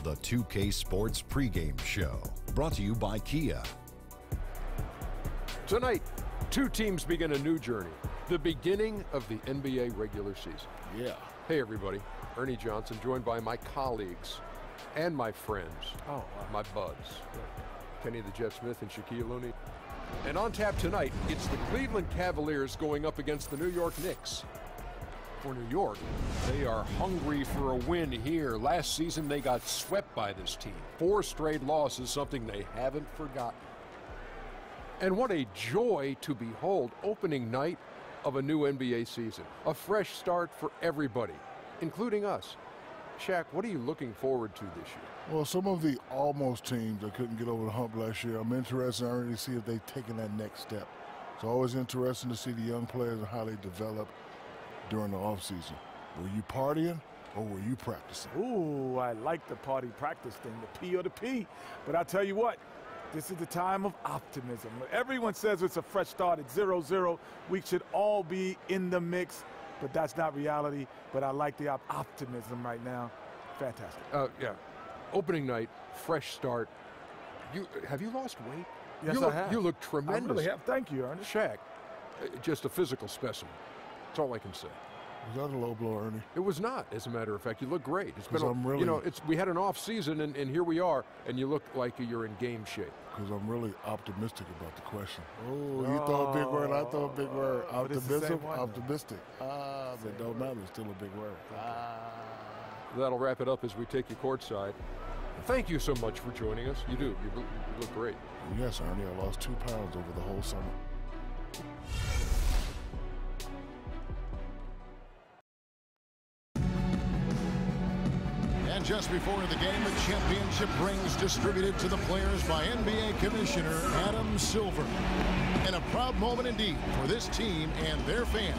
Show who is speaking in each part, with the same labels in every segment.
Speaker 1: the 2K Sports pregame show, brought to you by Kia.
Speaker 2: Tonight, two teams begin a new journey, the beginning of the NBA regular season.
Speaker 3: Yeah.
Speaker 2: Hey everybody, Ernie Johnson, joined by my colleagues and my friends, my buds, Kenny the Jet Smith and Shaquille O'Neal. And on tap tonight, it's the Cleveland Cavaliers going up against the New York Knicks. For New York, they are hungry for a win here. Last season, they got swept by this team. 4 straight losses, something they haven't forgotten. And what a joy to behold opening night of a new NBA season. A fresh start for everybody, including us. Shaq, what are you looking forward to this year?
Speaker 3: Well, some of the almost teams that couldn't get over the hump last year, I'm interested to see if they've taken that next step. It's always interesting to see the young players and how they develop during the offseason. Were you partying or were you practicing?
Speaker 4: Ooh, I like the party practice thing, the P or the P. But I'll tell you what, this is the time of optimism. Everyone says it's a fresh start at 0-0. We should all be in the mix, but that's not reality. But I like the optimism right now. Fantastic.
Speaker 2: Yeah, opening night, fresh start. Have you lost weight?
Speaker 4: Yes, I have.
Speaker 2: You look tremendous.
Speaker 4: I really have. Thank you, Ernest.
Speaker 2: Shaq, just a physical specimen. That's all I can say.
Speaker 3: Was that a low blow, Ernie?
Speaker 2: It was not, as a matter of fact. You look great. It's been,
Speaker 3: I'm really,
Speaker 2: you know, we had an off season, and here we are, and you look like you're in game shape.
Speaker 3: Because I'm really optimistic about the question. Oh, you throw a big word, I throw a big word. Optimism, optimistic. But it don't matter. It's still a big word.
Speaker 2: That'll wrap it up as we take you courtside. Thank you so much for joining us. You do. You look great.
Speaker 3: Yes, Ernie. I lost 2 pounds over the whole summer.
Speaker 5: And just before the game, the championship rings distributed to the players by NBA Commissioner Adam Silver. And a proud moment indeed for this team and their fans.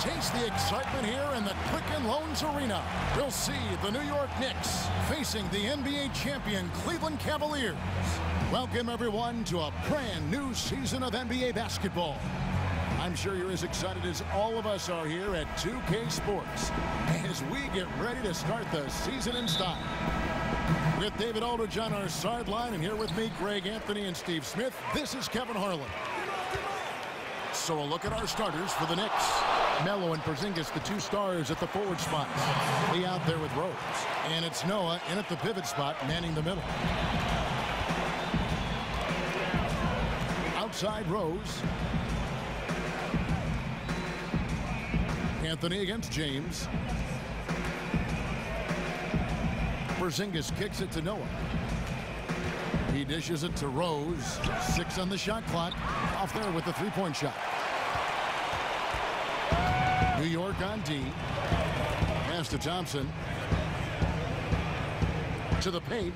Speaker 5: Taste the excitement here in the Quicken Loans Arena. We'll see the New York Knicks facing the NBA champion Cleveland Cavaliers. Welcome, everyone, to a brand new season of NBA basketball. I'm sure you're as excited as all of us are here at 2K Sports as we get ready to start the season in style. With David Aldridge on our sideline, and here with me, Greg Anthony and Steve Smith, this is Kevin Harlan. So a look at our starters for the Knicks. Melo and Porzingis, the two stars at the forward spots. Lee out there with Rose. And it's Noah in at the pivot spot, manning the middle. Outside Rose. Anthony against James. Porzingis kicks it to Noah. He dishes it to Rose. 6 on the shot clock. Off there with the three-point shot. New York on D. Pass to Thompson. To the paint.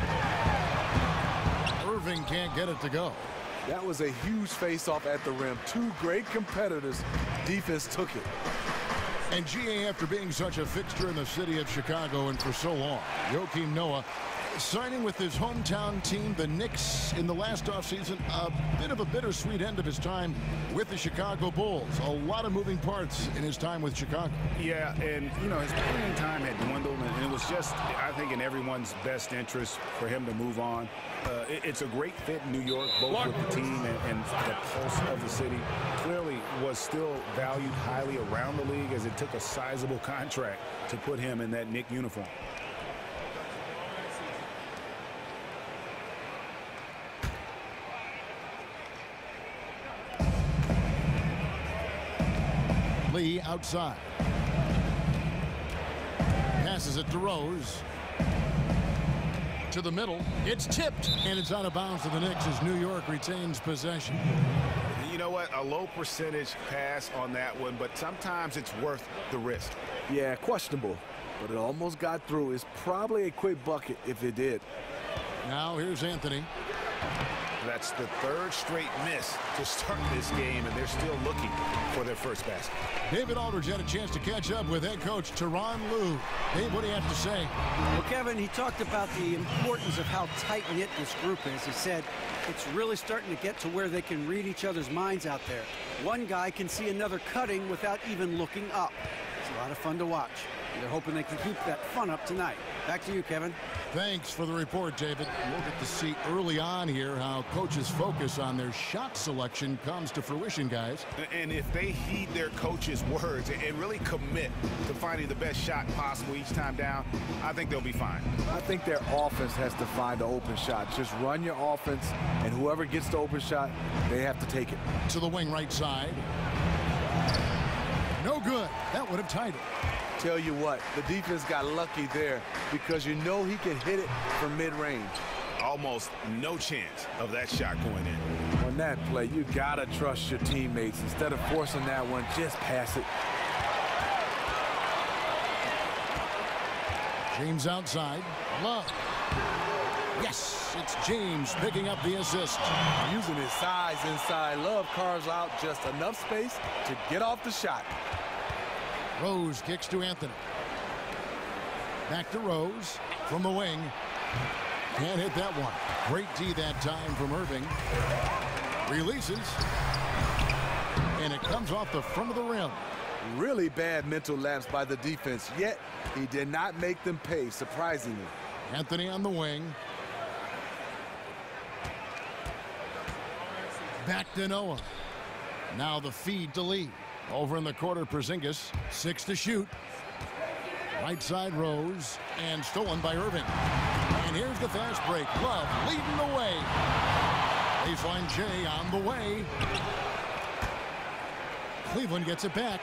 Speaker 5: Irving can't get it to go.
Speaker 6: That was a huge face-off at the rim. Two great competitors. Defense took it.
Speaker 5: And GA, after being such a fixture in the city of Chicago and for so long, Joakim Noah signing with his hometown team, the Knicks, in the last offseason. A bit of a bittersweet end of his time with the Chicago Bulls. A lot of moving parts in his time with Chicago.
Speaker 7: Yeah, and, you know, his playing time had dwindled, and it was just, I think, in everyone's best interest for him to move on. It's a great fit in New York, both with the team and the pulse of the city. Clearly was still valued highly around the league, as it took a sizable contract to put him in that Knick uniform.
Speaker 5: Lee outside. Passes it to Rose. To the middle. It's tipped. And it's out of bounds to the Knicks as New York retains possession.
Speaker 7: You know what? A low percentage pass on that one, but sometimes it's worth the risk.
Speaker 6: Yeah, questionable, but it almost got through. It's probably a quick bucket if it did.
Speaker 5: Now here's Anthony.
Speaker 7: That's the third straight miss to start this game, and they're still looking for their first basket.
Speaker 5: David Aldridge had a chance to catch up with head coach Tyronn Lue. Dave, what do you have to say?
Speaker 8: Well, Kevin, he talked about the importance of how tight-knit this group is. He said it's really starting to get to where they can read each other's minds out there. One guy can see another cutting without even looking up. It's a lot of fun to watch. They're hoping they can keep that fun up tonight. Back to you, Kevin.
Speaker 5: Thanks for the report, David. We'll get to see early on here how coaches' focus on their shot selection comes to fruition, guys.
Speaker 7: And if they heed their coach's words and really commit to finding the best shot possible each time down, I think they'll be fine.
Speaker 6: I think their offense has to find the open shot. Just run your offense, and whoever gets the open shot, they have to take it.
Speaker 5: To the wing right side. No good. That would have tied it.
Speaker 6: Tell you what, the defense got lucky there because you know he can hit it from mid-range.
Speaker 7: Almost no chance of that shot going in.
Speaker 6: On that play, you gotta trust your teammates. Instead of forcing that one, just pass it.
Speaker 5: James outside. Love. Yes, it's James picking up the assist.
Speaker 6: Using his size inside, Love carves out just enough space to get off the shot.
Speaker 5: Rose kicks to Anthony. Back to Rose from the wing. Can't hit that one. Great D that time from Irving. Releases. And it comes off the front of the rim.
Speaker 6: Really bad mental lapse by the defense, yet he did not make them pay, surprisingly.
Speaker 5: Anthony on the wing. Back to Noah. Now the feed to Lee. Over in the corner, Porzingis. 6 to shoot. Right side Rose. And stolen by Irving. And here's the fast break. Love leading the way. Baseline J on the way. Cleveland gets it back.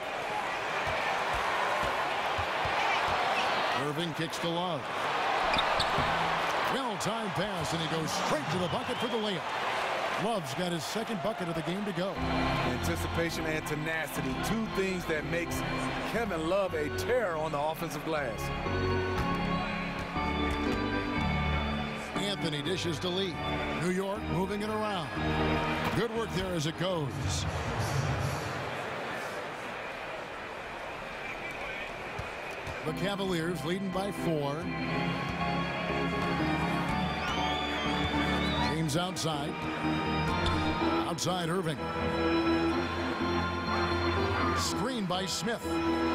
Speaker 5: Irving kicks to Love. Well-timed pass, and he goes straight to the bucket for the layup. Love's got his second bucket of the game to go.
Speaker 6: Anticipation and tenacity, two things that makes Kevin Love a terror on the offensive glass.
Speaker 5: Anthony dishes to Lee. New York moving it around. Good work there as it goes. The Cavaliers leading by 4. James outside. Outside Irving. Screen by Smith.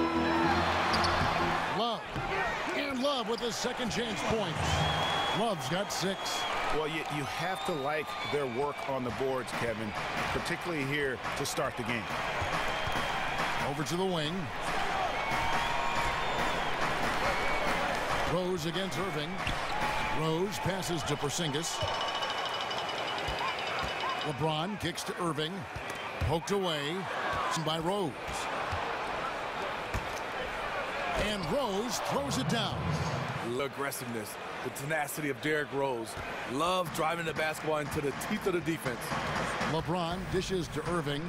Speaker 5: Love. And Love with his second chance points. Love's got 6.
Speaker 7: Well, you have to like their work on the boards, Kevin, particularly here to start the game.
Speaker 5: Over to the wing. Rose against Irving. Rose passes to Porzingis. LeBron kicks to Irving. Poked away by Rose. And Rose throws it down.
Speaker 6: Aggressiveness, the tenacity of Derrick Rose. Love driving the basketball into the teeth of the defense.
Speaker 5: LeBron dishes to Irving.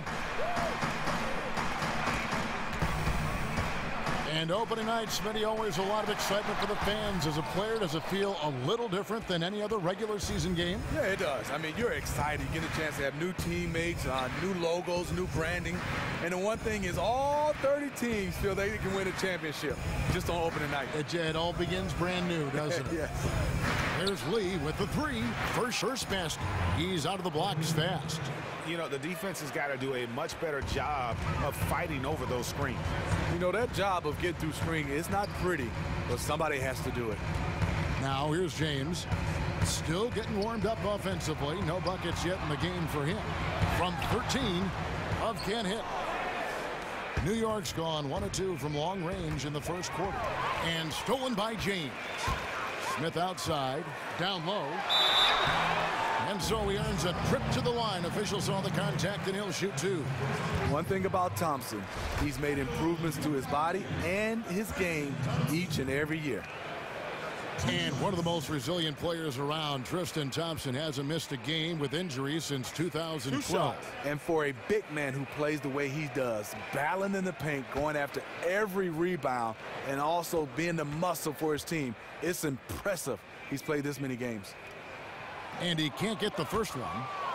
Speaker 5: And opening night, Smitty, always a lot of excitement for the fans. As a player, does it feel a little different than any other regular season game?
Speaker 6: Yeah, it does. I mean, you're excited. You get a chance to have new teammates, new logos, new branding. And the one thing is all 30 teams feel they can win a championship just on opening night.
Speaker 5: It all begins brand new, doesn't it?
Speaker 6: Yes.
Speaker 5: There's Lee with the 3. First basket. He's out of the blocks fast.
Speaker 7: You know, the defense has got to do a much better job of fighting over those screens.
Speaker 6: You know, that job of getting through screen is not pretty, but somebody has to do it.
Speaker 5: Now here's James. Still getting warmed up offensively. No buckets yet in the game for him. From 13, Love can't hit. New York's gone 1 of 2 from long range in the first quarter. And stolen by James. Smith outside, down low. And so he earns a trip to the line. Officials saw the contact, and he'll shoot 2.
Speaker 6: One thing about Thompson, he's made improvements to his body and his game each and every year.
Speaker 5: And one of the most resilient players around, Tristan Thompson, hasn't missed a game with injuries since 2012.
Speaker 6: And for a big man who plays the way he does, battling in the paint, going after every rebound, and also being the muscle for his team, it's impressive he's played this many games.
Speaker 5: And he can't get the first one.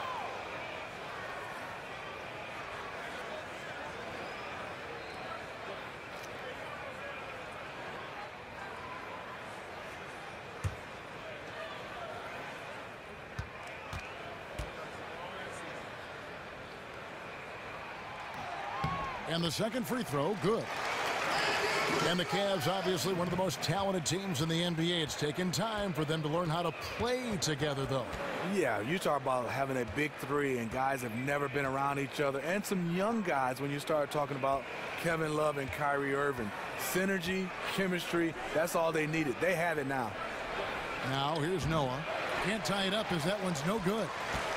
Speaker 5: And the second free throw, good. And the Cavs, obviously one of the most talented teams in the NBA. It's taken time for them to learn how to play together, though.
Speaker 6: Yeah, you talk about having a big 3 and guys have never been around each other, and some young guys when you start talking about Kevin Love and Kyrie Irving. Synergy, chemistry, that's all they needed. They have it now.
Speaker 5: Now here's Noah. Can't tie it up as that one's no good.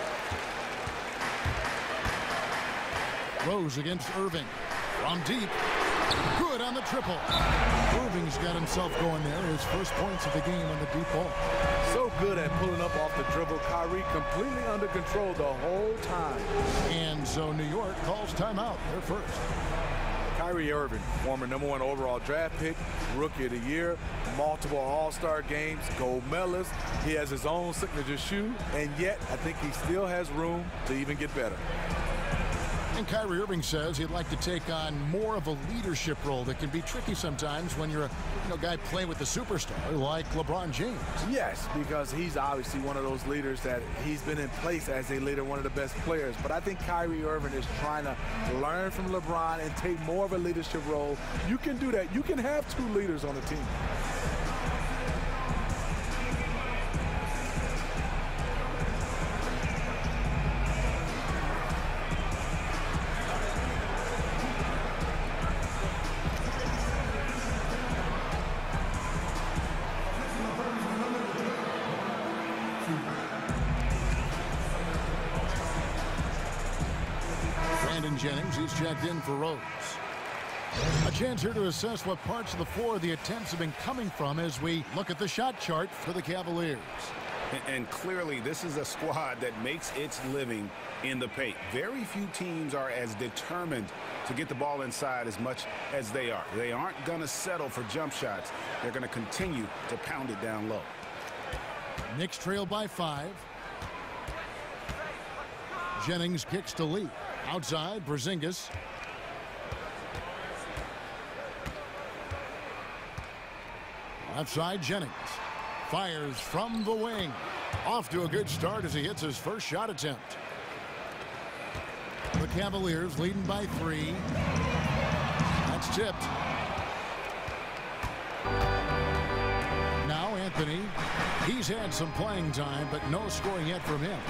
Speaker 5: Rose against Irving. From deep. Good on the triple. Irving's got himself going there. His first points of the game on the deep ball.
Speaker 6: So good at pulling up off the dribble. Kyrie completely under control the whole time.
Speaker 5: And so New York calls timeout. They're first.
Speaker 6: Kyrie Irving, former #1 overall draft pick, rookie of the year, multiple all-star games, gold medalist. He has his own signature shoe, and yet I think he still has room to even get better.
Speaker 5: And Kyrie Irving says he'd like to take on more of a leadership role that can be tricky sometimes when you're a guy playing with the superstar like LeBron James.
Speaker 6: Yes, because he's obviously one of those leaders that he's been in place as a leader, one of the best players. But I think Kyrie Irving is trying to learn from LeBron and take more of a leadership role. You can do that. You can have 2 leaders on the team.
Speaker 5: Jennings, he's checked in for Rose. A chance here to assess what parts of the floor the attempts have been coming from as we look at the shot chart for the Cavaliers.
Speaker 7: And clearly this is a squad that makes its living in the paint. Very few teams are as determined to get the ball inside as much as they are. They aren't going to settle for jump shots. They're going to continue to pound it down low.
Speaker 5: Knicks trail by 5. Jennings kicks to Lee. Outside, Porzingis. Left side, Jennings. Fires from the wing. Off to a good start as he hits his first shot attempt. The Cavaliers leading by 3. That's tipped. Now Anthony. He's had some playing time, but no scoring yet from him.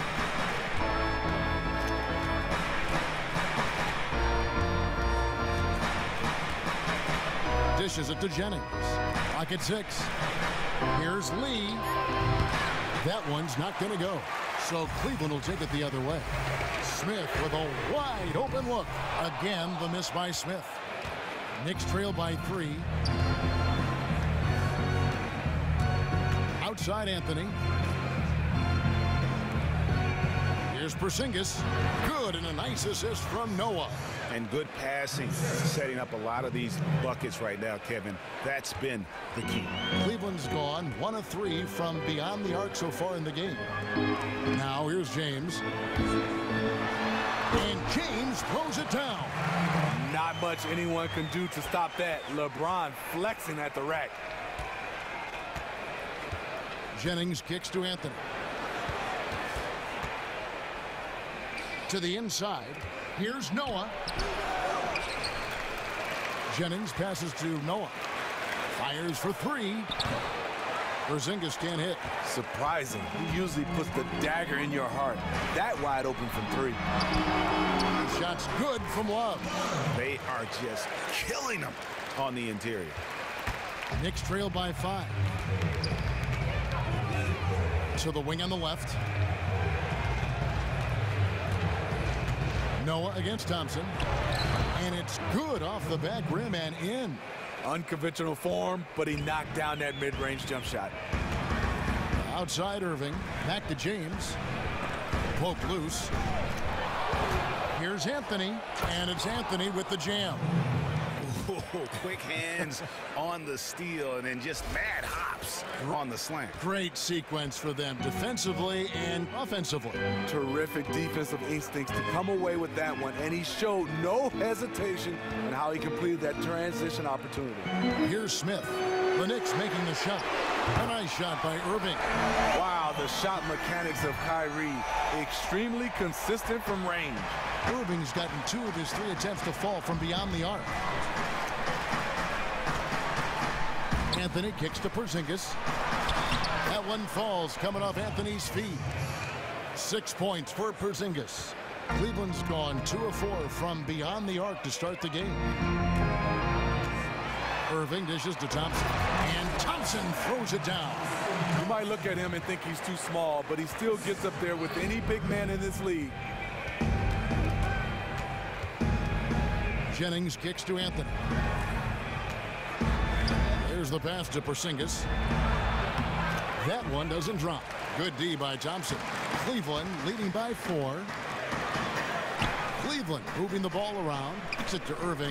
Speaker 5: Dishes it to Jennings. Lock at 6. Here's Lee. That one's not going to go. So Cleveland will take it the other way. Smith with a wide open look. Again, the miss by Smith. Knicks trail by 3. Outside Anthony. Here's Porzingis. Good, and a nice assist from Noah.
Speaker 7: And good passing, setting up a lot of these buckets right now, Kevin. That's been the key.
Speaker 5: Cleveland's gone 1 of 3 from beyond the arc so far in the game. Now here's James. And James throws it down.
Speaker 6: Not much anyone can do to stop that. LeBron flexing at the rack.
Speaker 5: Jennings kicks to Anthony. To the inside. Here's Noah. Jennings passes to Noah. Fires for 3. Porzingis can't hit.
Speaker 6: Surprising. He usually puts the dagger in your heart. That wide open from 3.
Speaker 5: The shot's good from Love.
Speaker 7: They are just killing them on the interior.
Speaker 5: Knicks trail by 5. To the wing on the left. Noah against Thompson. And it's good off the back rim and in.
Speaker 6: Unconventional form, but he knocked down that mid-range jump shot.
Speaker 5: Outside Irving. Back to James. Poke loose. Here's Anthony. And it's Anthony with the jam.
Speaker 7: Quick hands on the steal and then just mad hops on the slant.
Speaker 5: Great sequence for them defensively and offensively.
Speaker 6: Terrific defensive instincts to come away with that one, and he showed no hesitation in how he completed that transition opportunity.
Speaker 5: Here's Smith. The Knicks making the shot. A nice shot by Irving.
Speaker 6: Wow, the shot mechanics of Kyrie. Extremely consistent from range.
Speaker 5: Irving's gotten 2 of his 3 attempts to fall from beyond the arc. Anthony kicks to Porzingis. That one falls coming off Anthony's feet. 6 points for Porzingis. Cleveland's gone 2 of 4 from beyond the arc to start the game. Irving dishes to Thompson. And Thompson throws it down.
Speaker 6: You might look at him and think he's too small, but he still gets up there with any big man in this league.
Speaker 5: Jennings kicks to Anthony. There's the pass to Porzingis. That one doesn't drop. Good D by Thompson. Cleveland leading by 4. Cleveland moving the ball around. Kicks it to Irving.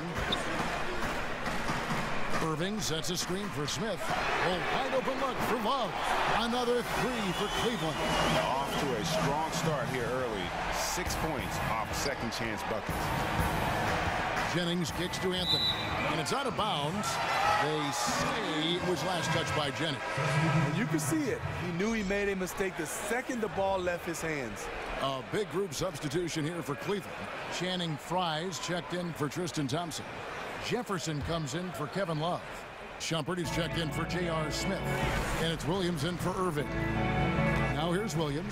Speaker 5: Irving sets a screen for Smith. A wide open look for Love. Another 3 for Cleveland.
Speaker 7: Off to a strong start here early. 6 points off second chance buckets.
Speaker 5: Jennings kicks to Anthony. And it's out of bounds. They say it was last touched by Jennings.
Speaker 6: And you can see it. He knew he made a mistake the second the ball left his hands.
Speaker 5: A big group substitution here for Cleveland. Channing Frye's checked in for Tristan Thompson. Jefferson comes in for Kevin Love. Shumpert is checked in for J.R. Smith. And it's Williams in for Irving. Now here's Williams.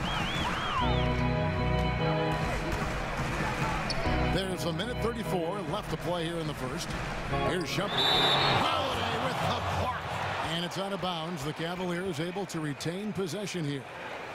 Speaker 5: There's a minute 34 left to play here in the first. Here's Shumpert. Holiday with the block. And it's out of bounds. The Cavaliers able to retain possession here.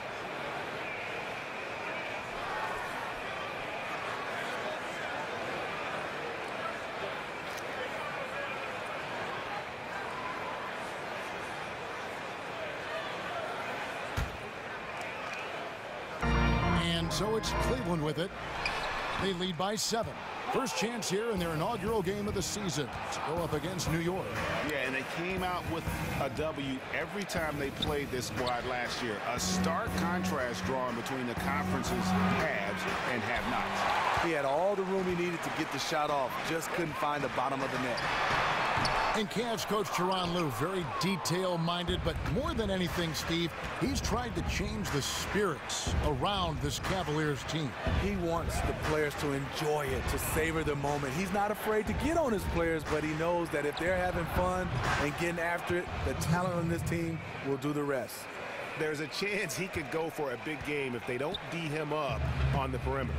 Speaker 5: And so it's Cleveland with it. They lead by 7. First chance here in their inaugural game of the season to go up against New York.
Speaker 7: Yeah, and they came out with a W every time they played this squad last year. A stark contrast drawn between the conference's haves and have-nots.
Speaker 6: He had all the room he needed to get the shot off, just couldn't find the bottom of the net.
Speaker 5: And Cavs coach Tyronn Lue, very detail-minded, but more than anything, Steve, he's tried to change the spirits around this Cavaliers team.
Speaker 6: He wants the players to enjoy it, to savor the moment. He's not afraid to get on his players, but he knows that if they're having fun and getting after it, the talent on this team will do the rest.
Speaker 7: There's a chance he could go for a big game if they don't D him up on the perimeter.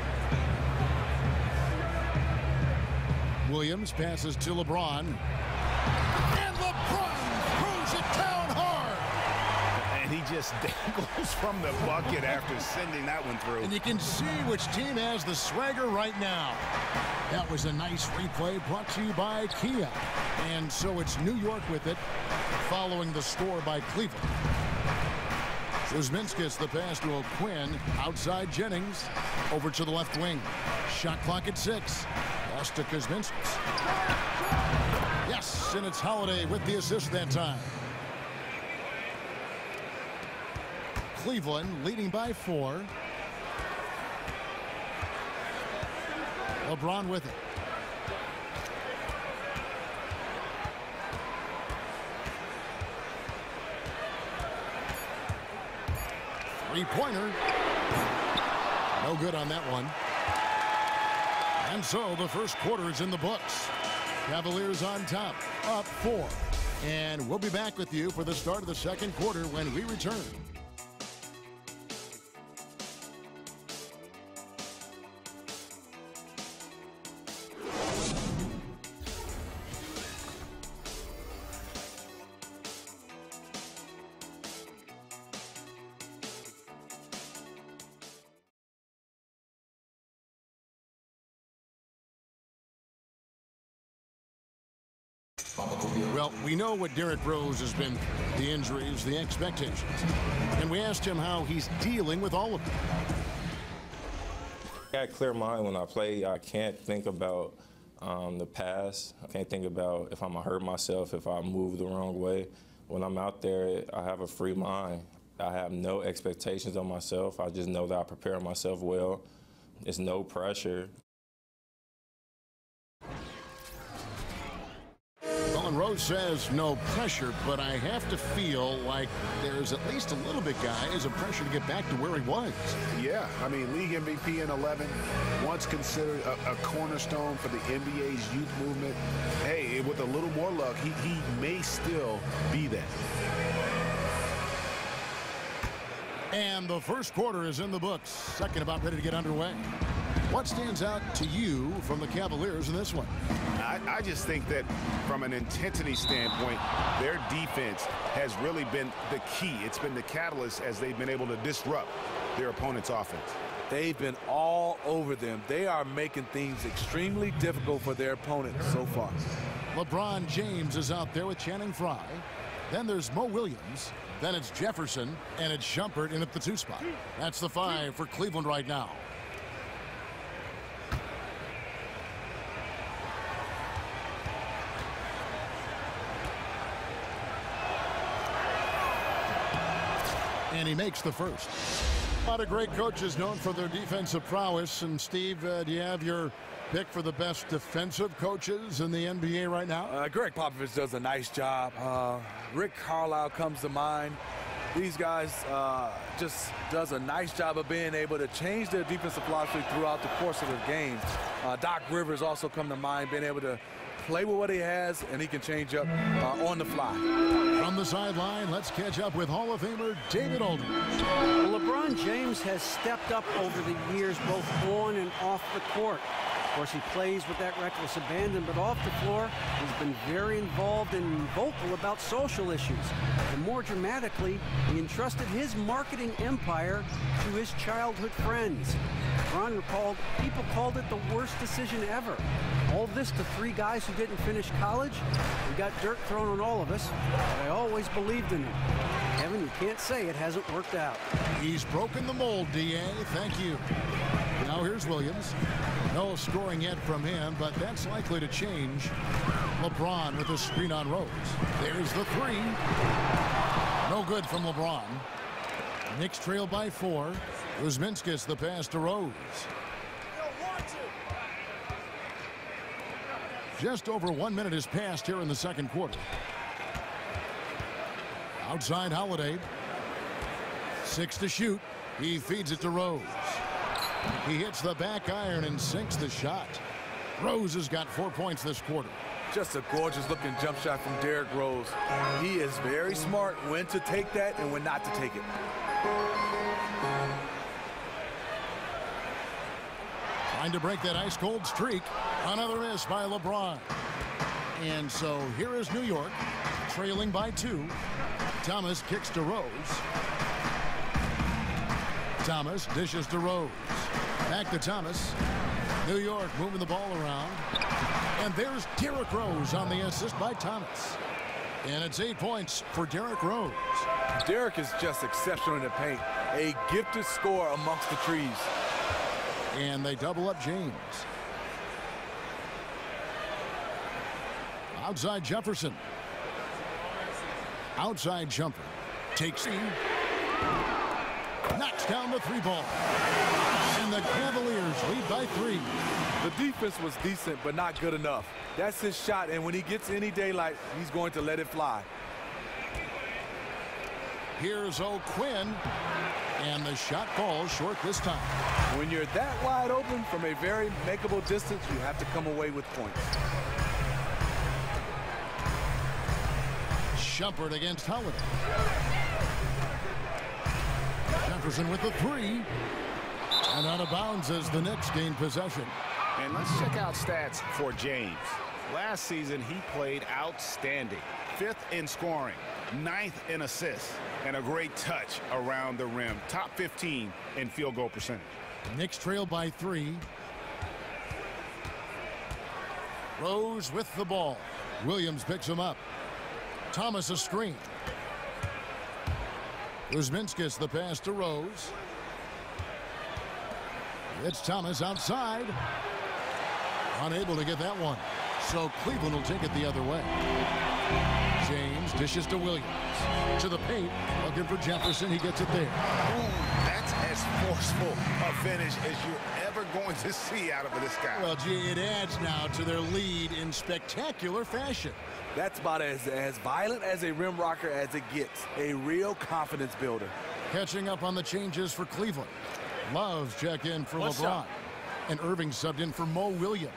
Speaker 5: Williams passes to LeBron. And LeBron throws it down hard.
Speaker 7: And he just dangles from the bucket after sending that one through.
Speaker 5: And you can see which team has the swagger right now. That was a nice replay brought to you by Kia. And so it's New York with it, following the score by Cleveland. Kuzminskis the pass to O'Quinn. Outside Jennings. Over to the left wing. Shot clock at 6. Pass to Kuzminskis. Yes, and it's Holiday with the assist that time. Cleveland leading by 4. LeBron with it. Three-pointer. No good on that one. And so the first quarter is in the books. Cavaliers on top, up 4. And we'll be back with you for the start of the second quarter when we return. Well, we know what Derrick Rose has been, the injuries, the expectations. And we asked him how he's dealing with all of them.
Speaker 9: I got a clear mind when I play. I can't think about the past. I can't think about if I'm going to hurt myself, if I move the wrong way. When I'm out there, I have a free mind. I have no expectations on myself. I just know that I prepare myself well. There's no pressure.
Speaker 5: And Rose says no pressure, but I have to feel like there's at least a little bit, guys, of pressure to get back to where he was.
Speaker 7: Yeah, I mean, league MVP in 11, once considered a cornerstone for the NBA's youth movement. Hey, with a little more luck, he may still be that.
Speaker 5: And the first quarter is in the books. Second about ready to get underway. What stands out to you from the Cavaliers in this one?
Speaker 7: I just think that from an intensity standpoint, their defense has really been the key. It's been the catalyst as they've been able to disrupt their opponent's offense.
Speaker 6: They've been all over them. They are making things extremely difficult for their opponents so far.
Speaker 5: LeBron James is out there with Channing Frye. Then there's Mo Williams. Then it's Jefferson, and it's Shumpert in at the 2 spot. That's the 5 for Cleveland right now. And he makes the first. A lot of great coaches known for their defensive prowess. And Steve, do you have your pick for the best defensive coaches in the NBA right now?
Speaker 6: Greg Popovich does a nice job. Rick Carlisle comes to mind. These guys just does a nice job of being able to change their defensive philosophy throughout the course of the game. Doc Rivers also come to mind, being able to play with what he has, and he can change up on the fly.
Speaker 5: From the sideline, let's catch up with Hall of Famer David Aldridge.
Speaker 8: Well, LeBron James has stepped up over the years, both on and off the court. Of course, he plays with that reckless abandon, but off the floor, he's been very involved and vocal about social issues. And more dramatically, he entrusted his marketing empire to his childhood friends. LeBron recalled, people called it the worst decision ever. All this to 3 guys who didn't finish college. We got dirt thrown on all of us, but I always believed in him. Kevin, you can't say it hasn't worked out.
Speaker 5: He's broken the mold, D.A. Thank you. Now here's Williams. No scoring yet from him, but that's likely to change. LeBron with a screen on Rose. There's the 3. No good from LeBron. Knicks trail by 4. Kuzminskis the pass to Rose. Just over 1 minute has passed here in the second quarter. Outside Holiday. 6 to shoot. He feeds it to Rose. He hits the back iron and sinks the shot. Rose has got 4 points this quarter.
Speaker 6: Just a gorgeous looking jump shot from Derrick Rose. He is very smart when to take that and when not to take it.
Speaker 5: Trying to break that ice cold streak. Another miss by LeBron. And so here is New York trailing by 2. Thomas kicks to Rose. Thomas dishes to Rose. Back to Thomas. New York moving the ball around. And there's Derrick Rose on the assist by Thomas. And it's 8 points for Derrick Rose.
Speaker 6: Derrick is just exceptional in the paint. A gifted scorer amongst the trees.
Speaker 5: And they double up James. Outside Jefferson. Outside jumper. Takes in. Knocks down the 3-ball. And the Cavaliers lead by 3.
Speaker 6: The defense was decent, but not good enough. That's his shot, and when he gets any daylight, he's going to let it fly.
Speaker 5: Here's O'Quinn. And the shot falls short this time.
Speaker 6: When you're that wide open from a very makeable distance, you have to come away with points.
Speaker 5: Shumpert against Holiday. Jefferson with the 3. And out of bounds as the Knicks gain possession.
Speaker 7: And let's check out stats for James. Last season, he played outstanding. 5th in scoring, 9th in assists, and a great touch around the rim. Top 15 in field goal percentage.
Speaker 5: Knicks trail by 3. Rose with the ball. Williams picks him up. Thomas a screen. Kuzminskis the pass to Rose. It's Thomas outside. Unable to get that one. So Cleveland will take it the other way. James dishes to Williams. To the paint. Looking for Jefferson. He gets it there.
Speaker 7: Ooh, that's as forceful a finish as you're ever going to see out of this guy.
Speaker 5: Well, gee, it adds now to their lead in spectacular fashion.
Speaker 6: That's about as violent as a rim rocker as it gets. A real confidence builder.
Speaker 5: Catching up on the changes for Cleveland. Love check in for
Speaker 6: One
Speaker 5: LeBron.
Speaker 6: shot.
Speaker 5: And Irving subbed in for Mo Williams.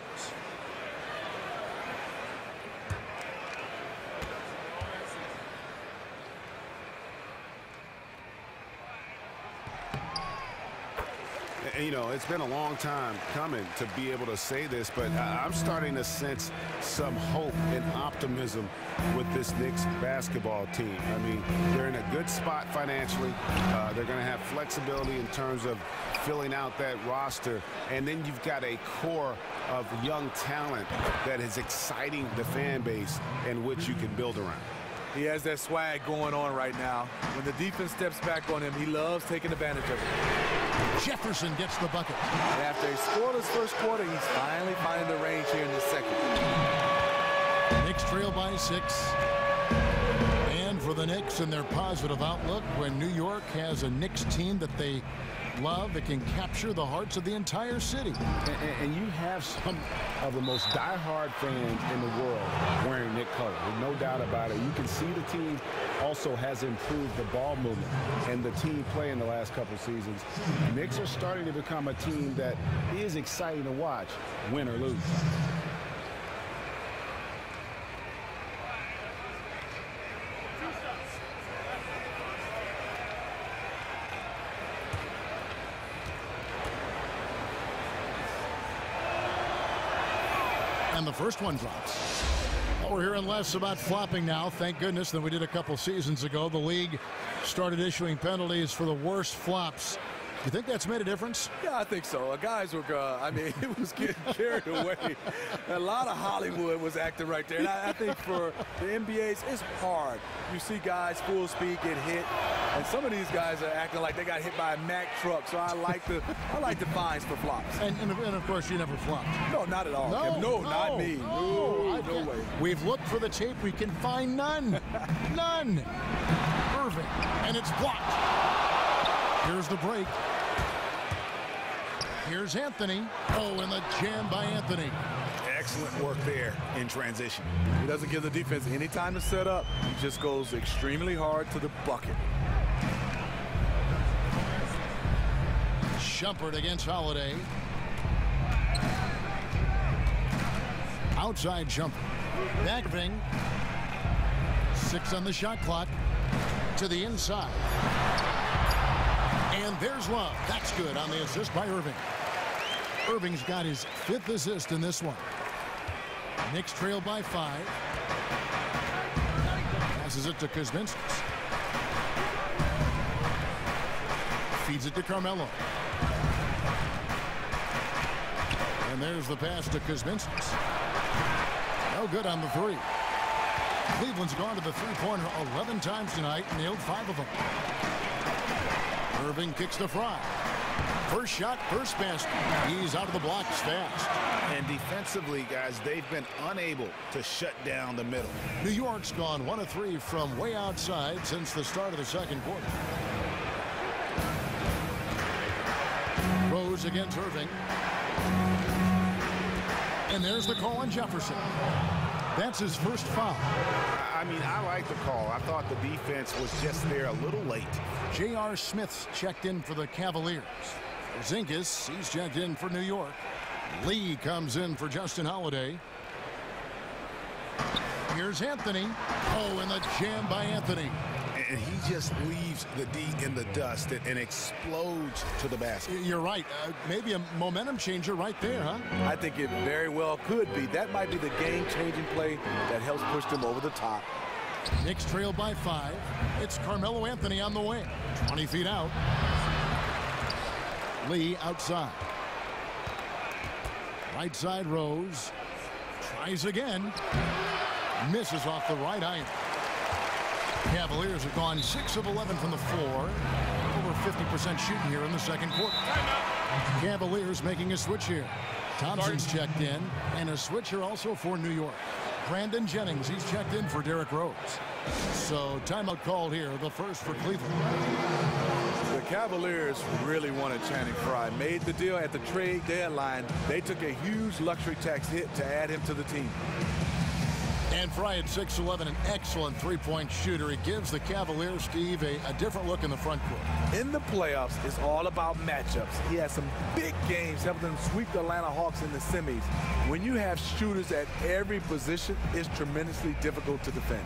Speaker 7: You know, it's been a long time coming to be able to say this, but I'm starting to sense some hope and optimism with this Knicks basketball team. I mean, they're in a good spot financially. They're going to have flexibility in terms of filling out that roster. And then you've got a core of young talent that is exciting the fan base and which you can build around.
Speaker 6: He has that swag going on right now. When the defense steps back on him, he loves taking advantage of it.
Speaker 5: Jefferson gets the bucket.
Speaker 6: And after a scoreless first quarter, he's finally finding the range here in the second.
Speaker 5: Knicks trail by 6. And for the Knicks and their positive outlook, when New York has a Knicks team that they love, it can capture the hearts of the entire city.
Speaker 7: And you have some of the most diehard fans in the world wearing Knicks colors. There's no doubt about it. You can see the team also has improved the ball movement and the team play in the last couple seasons. Knicks are starting to become a team that is exciting to watch, win or lose.
Speaker 5: And the first one drops. Well, we're hearing less about flopping now, thank goodness, than we did a couple seasons ago. The league started issuing penalties for the worst flops. Do you think that's made a difference?
Speaker 6: Yeah, I think so. Guys were, I mean, it was getting carried away. A lot of Hollywood was acting right there. And I think for the NBA's, it's hard. You see guys full speed get hit, and some of these guys are acting like they got hit by a Mack truck. So I like the fines for flops.
Speaker 5: And of course, you never flopped.
Speaker 6: No, not at all. No, not me. No way.
Speaker 5: We've looked for the tape. We can find none. None. Irving, and it's blocked. Here's the break. Here's Anthony. Oh, and the jam by Anthony.
Speaker 7: excellent work there in transition.
Speaker 6: He doesn't give the defense any time to set up. He just goes extremely hard to the bucket.
Speaker 5: Shumpert against Holiday. Outside Shumpert. Irving. 6 on the shot clock. To the inside. And there's Love. That's good on the assist by Irving. Irving's got his 5th assist in this one. Knicks trail by 5. Passes it to Kuzminskis. Feeds it to Carmelo. And there's the pass to Kuzminskis. No good on the 3. Cleveland's gone to the three-pointer 11 times tonight and nailed 5 of them. Irving kicks to Fry. First shot, first basket. He's out of the blocks fast.
Speaker 7: And defensively, guys, they've been unable to shut down the middle.
Speaker 5: New York's gone 1 of 3 from way outside since the start of the second quarter. Rose against Irving. And there's the call on Jefferson. That's his first foul.
Speaker 7: I mean, I like the call. I thought the defense was just there a little late.
Speaker 5: J.R. Smith's checked in for the Cavaliers. Porzingis, he's checked in for New York. Lee comes in for Justin Holiday. Here's Anthony. Oh, and the jam by Anthony.
Speaker 7: And he just leaves the D in the dust and explodes to the basket.
Speaker 5: You're right. Maybe a momentum changer right there, huh?
Speaker 6: I think it very well could be. That might be the game-changing play that helps push them over the top.
Speaker 5: Knicks trail by 5. It's Carmelo Anthony on the wing. 20 feet out. Lee outside. Right side Rose. Tries again. Misses off the right iron. Cavaliers have gone 6 of 11 from the floor. Over 50% shooting here in the second quarter. Cavaliers making a switch here. Thompson's checked in. And a switch here also for New York. Brandon Jennings, he's checked in for Derrick Rose. So timeout called here, the first for Cleveland.
Speaker 6: The Cavaliers really wanted Channing Frye. Made the deal at the trade deadline. They took a huge luxury tax hit to add him to the team.
Speaker 5: And Frye at 6'11", an excellent three-point shooter. He gives the Cavaliers, Steve, a different look in the front court.
Speaker 6: In the playoffs, it's all about matchups. He has some big games helping them sweep the Atlanta Hawks in the semis. When you have shooters at every position, it's tremendously difficult to defend.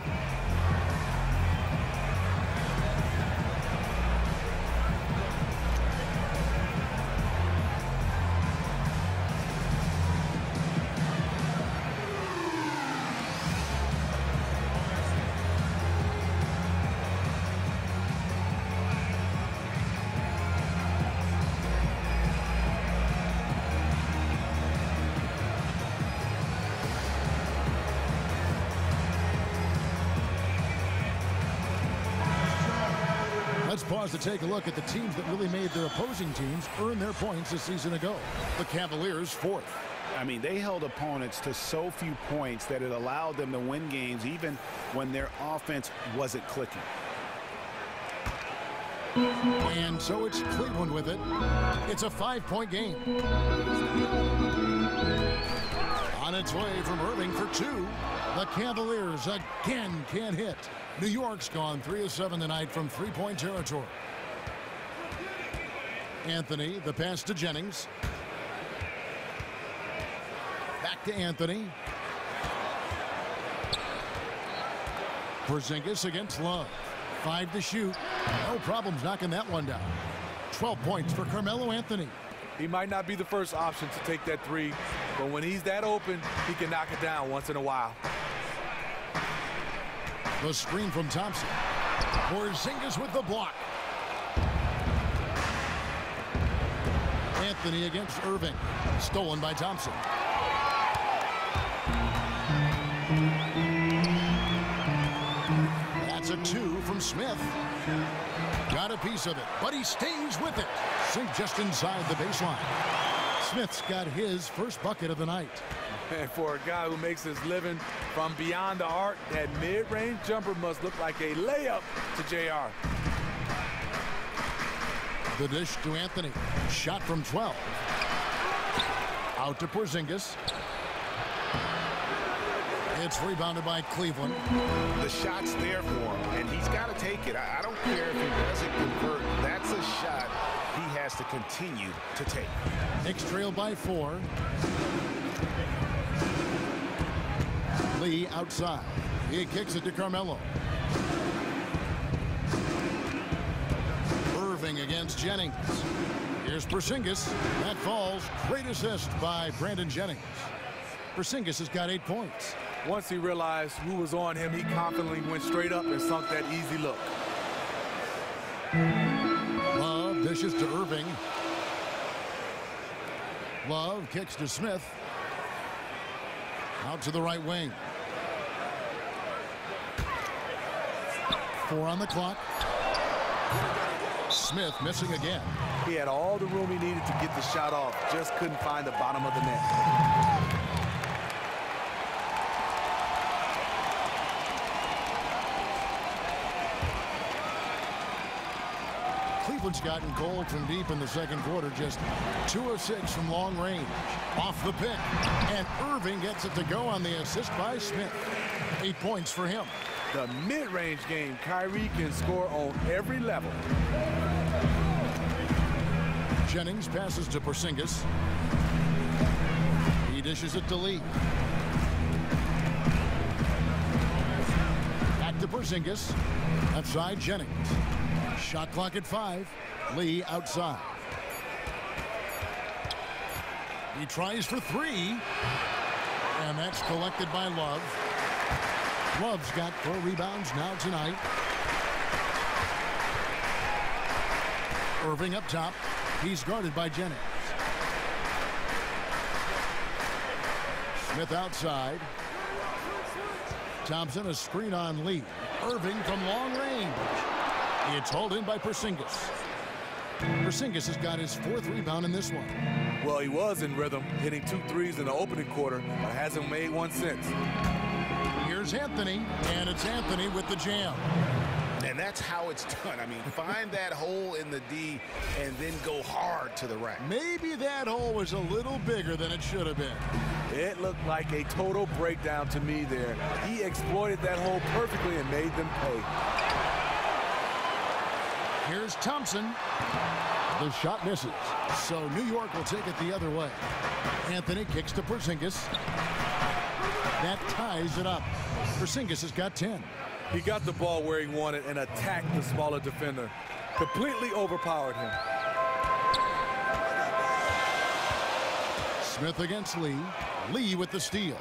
Speaker 5: Let's pause to take a look at the teams that really made their opposing teams earn their points a season ago. The Cavaliers 4th.
Speaker 7: I mean, they held opponents to so few points that it allowed them to win games even when their offense wasn't clicking.
Speaker 5: And so it's Cleveland with it. It's a 5-point game. On its way from Irving for 2. The Cavaliers again can't hit. New York's gone 3 of 7 tonight from three-point territory. Anthony, the pass to Jennings. Back to Anthony. Porzingis against Love. 5 to shoot. No problems knocking that one down. 12 points for Carmelo Anthony.
Speaker 6: He might not be the first option to take that 3, but when he's that open, he can knock it down once in a while.
Speaker 5: The screen from Thompson. Porzingis with the block. Anthony against Irving. Stolen by Thompson. That's a 2 from Smith. Got a piece of it, but he stays with it. Sink just inside the baseline. Smith's got his first bucket of the night.
Speaker 6: And for a guy who makes his living from beyond the arc, that mid-range jumper must look like a layup to JR.
Speaker 5: The dish to Anthony. Shot from 12. Out to Porzingis. It's rebounded by Cleveland.
Speaker 7: The shot's there for him, and he's got to take it. I don't care if he doesn't convert. That's a shot he has to continue to take.
Speaker 5: Knicks trail by 4. Lee outside. He kicks it to Carmelo. Irving against Jennings. Here's Porzingis. That falls. Great assist by Brandon Jennings. Porzingis has got 8 points.
Speaker 6: Once he realized who was on him, he confidently went straight up and sunk that easy look.
Speaker 5: Love dishes to Irving. Love kicks to Smith. Out to the right wing. 4 on the clock. Smith missing again.
Speaker 6: He had all the room he needed to get the shot off, just couldn't find the bottom of the net.
Speaker 5: Cleveland's gotten cold from deep in the second quarter, just 2 of 6 from long range. Off the pick, and Irving gets it to go on the assist by Smith. 8 points for him.
Speaker 6: The mid-range game, Kyrie can score on every level.
Speaker 5: Jennings passes to Porzingis. He dishes it to Lee. Back to Porzingis. Outside Jennings. Shot clock at 5. Lee outside. He tries for 3. And that's collected by Love. Love's got 4 rebounds now tonight. Irving up top. He's guarded by Jennings. Smith outside. Thompson a screen on Lee. Irving from long range. It's hauled in by Porzingis. Porzingis has got his 4th rebound in this one.
Speaker 6: Well, he was in rhythm, hitting 2 threes in the opening quarter, but hasn't made one since.
Speaker 5: Here's Anthony, and it's Anthony with the jam.
Speaker 7: And that's how it's done. I mean, find that hole in the D and then go hard to the rack.
Speaker 5: Maybe that hole was a little bigger than it should have been.
Speaker 6: It looked like a total breakdown to me there. He exploited that hole perfectly and made them pay.
Speaker 5: Here's Thompson. The shot misses. So New York will take it the other way. Anthony kicks to Porzingis. That ties it up. Porzingis has got 10.
Speaker 6: He got the ball where he wanted and attacked the smaller defender. Completely overpowered him.
Speaker 5: Smith against Lee. Lee with the steal.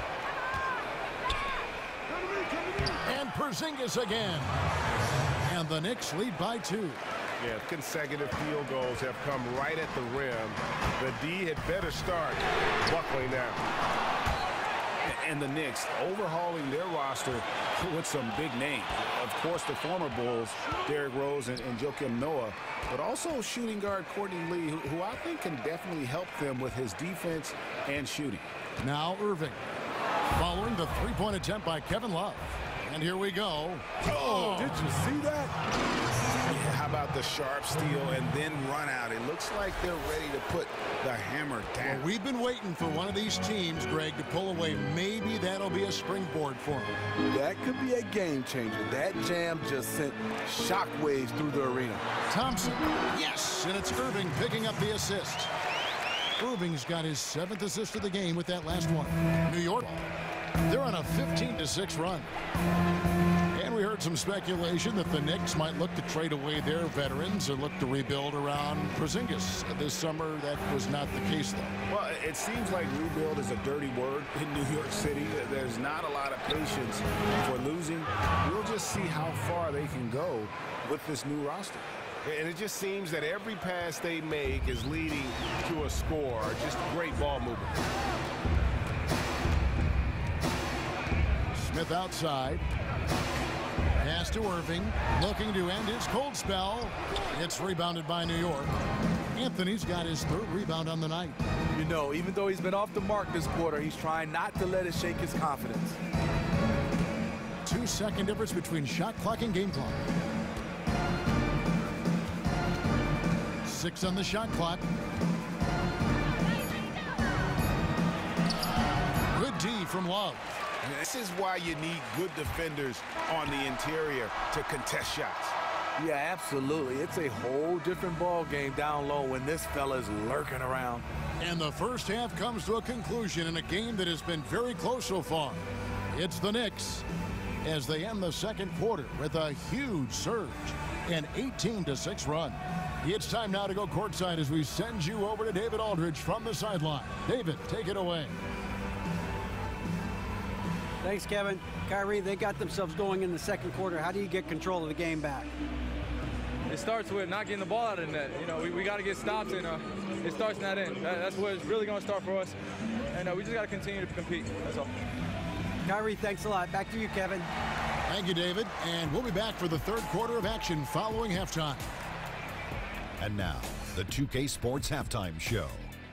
Speaker 5: And Porzingis again. And the Knicks lead by 2.
Speaker 10: Yeah, consecutive field goals have come right at the rim. The D had better start buckling now.
Speaker 7: And the Knicks overhauling their roster with some big names. Of course, the former Bulls, Derrick Rose and Joakim Noah, but also shooting guard Courtney Lee, who I think can definitely help them with his defense and shooting.
Speaker 5: Now Irving, following the 3-point attempt by Kevin Love. And here we go.
Speaker 6: Oh, did you see that?
Speaker 7: Yeah, how about the sharp steal and then run out? It looks like they're ready to put the hammer down.
Speaker 5: Well, we've been waiting for one of these teams, Greg, to pull away. Maybe that'll be a springboard for them.
Speaker 6: That could be a game changer. That jam just sent shockwaves through the arena.
Speaker 5: Thompson, yes, and it's Irving picking up the assist. Irving's got his 7th assist of the game with that last one. New York, they're on a 15-6 run. And we heard some speculation that the Knicks might look to trade away their veterans and look to rebuild around Porzingis. This summer, that was not the case, though.
Speaker 7: Well, it seems like rebuild is a dirty word in New York City. There's not a lot of patience for losing. We'll just see how far they can go with this new roster.
Speaker 10: And it just seems that every pass they make is leading to a score. Just great ball movement.
Speaker 5: Smith outside. Pass to Irving, looking to end his cold spell. It's rebounded by New York. Anthony's got his 3rd rebound on the night.
Speaker 6: You know, even though he's been off the mark this quarter, he's trying not to let it shake his confidence.
Speaker 5: 2-second difference between shot clock and game clock. 6 on the shot clock. Good D from Love.
Speaker 10: This is why you need good defenders on the interior to contest shots.
Speaker 6: Yeah, absolutely. It's a whole different ball game down low when this fella's lurking around.
Speaker 5: And the first half comes to a conclusion in a game that has been very close so far. It's the Knicks as they end the second quarter with a huge surge, an 18-6 run. It's time now to go courtside as we send you over to David Aldridge from the sideline. David, take it away.
Speaker 8: Thanks, Kevin. Kyrie, they got themselves going in the second quarter. How do you get control of the game back?
Speaker 11: It starts with not getting the ball out of the net. You know, we got to get stops, and it starts in that end. That's where it's really going to start for us. And we just got to continue to compete. That's all.
Speaker 8: Kyrie, thanks a lot. Back to you, Kevin.
Speaker 5: Thank you, David. And we'll be back for the third quarter of action following halftime.
Speaker 1: And now, the 2K Sports Halftime Show.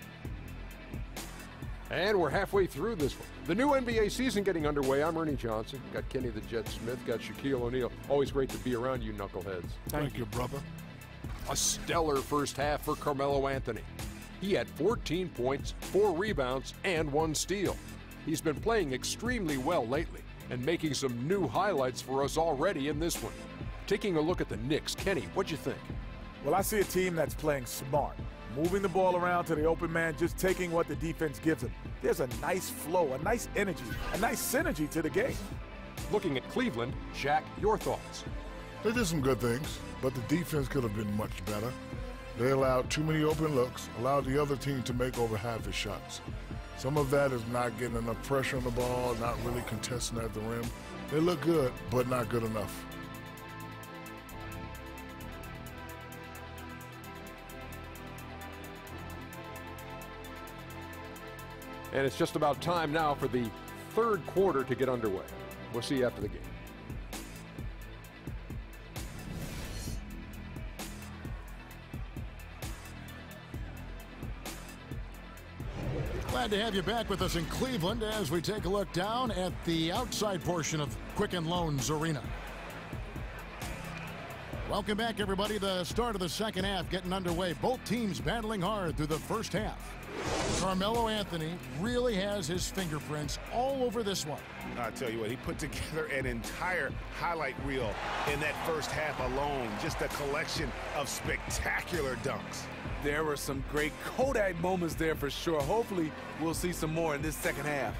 Speaker 2: And we're halfway through this one. The new NBA season getting underway. I'm Ernie Johnson. Got Kenny the Jet Smith. Got Shaquille O'Neal. Always great to be around you knuckleheads.
Speaker 3: Thank you, brother.
Speaker 2: A stellar first half for Carmelo Anthony. He had 14 points, 4 rebounds, and 1 steal. He's been playing extremely well lately and making some new highlights for us already in this one. Taking a look at the Knicks, Kenny, what'd you think?
Speaker 4: Well, I see a team that's playing smart, moving the ball around to the open man, just taking what the defense gives them. There's a nice flow, a nice energy, a nice synergy to the game.
Speaker 2: Looking at Cleveland, Shaq, your thoughts?
Speaker 3: They did some good things, but the defense could have been much better. They allowed too many open looks, allowed the other team to make over half his shots. Some of that is not getting enough pressure on the ball, not really contesting at the rim. They look good, but not good enough.
Speaker 2: And it's just about time now for the third quarter to get underway. We'll see you after the game.
Speaker 5: Glad to have you back with us in Cleveland as we take a look down at the outside portion of Quicken Loans Arena. Welcome back, everybody. The start of the second half getting underway. Both teams battling hard through the first half. Carmelo Anthony really has his fingerprints all over this one.
Speaker 10: I'll tell you what, he put together an entire highlight reel in that first half alone. Just a collection of spectacular dunks.
Speaker 6: There were some great Kodak moments there for sure. Hopefully, we'll see some more in this second half.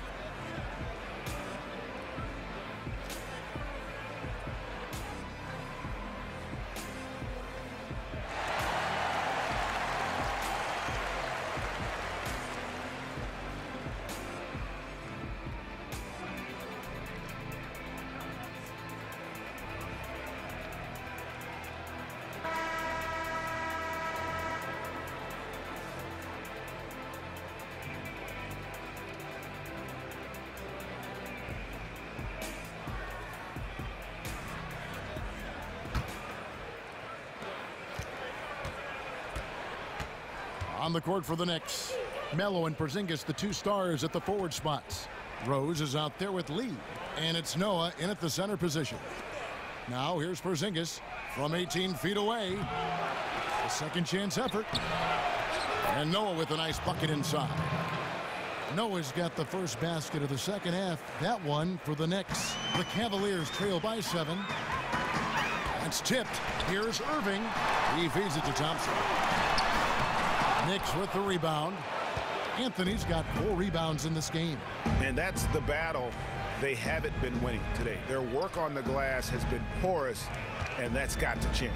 Speaker 5: On the court for the Knicks, Melo and Porzingis, the two stars at the forward spots. Rose is out there with Lee, and it's Noah in at the center position. Now here's Porzingis from 18 feet away. A second chance effort. And Noah with a nice bucket inside. Noah's got the first basket of the second half. That one for the Knicks. The Cavaliers trail by 7. That's tipped. Here's Irving. He feeds it to Thompson. Knicks with the rebound. Anthony's got 4 rebounds in this game.
Speaker 10: And that's the battle they haven't been winning today. Their work on the glass has been porous, and that's got to change.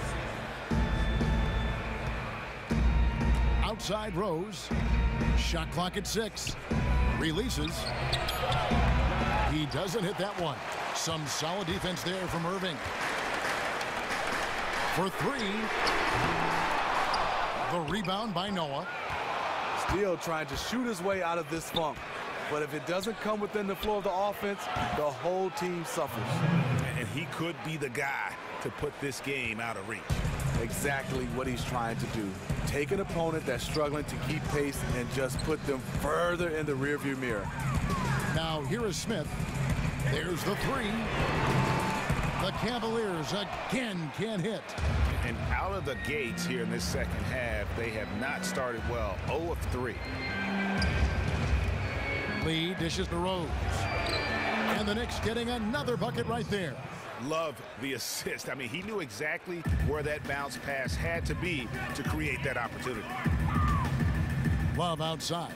Speaker 5: Outside Rose. Shot clock at 6. Releases. He doesn't hit that one. Some solid defense there from Irving. For 3. The rebound by Noah.
Speaker 6: Still trying to shoot his way out of this funk. But if it doesn't come within the flow of the offense, the whole team suffers.
Speaker 10: And he could be the guy to put this game out of reach.
Speaker 6: Exactly what he's trying to do. Take an opponent that's struggling to keep pace and just put them further in the rearview mirror.
Speaker 5: Now here is Smith. There's the 3. The Cavaliers again can't hit.
Speaker 10: And out of the gates here in this second half, they have not started well. 0 of 3.
Speaker 5: Lee dishes to Rose. And the Knicks getting another bucket right there.
Speaker 10: Love the assist. I mean, he knew exactly where that bounce pass had to be to create that opportunity.
Speaker 5: Love outside.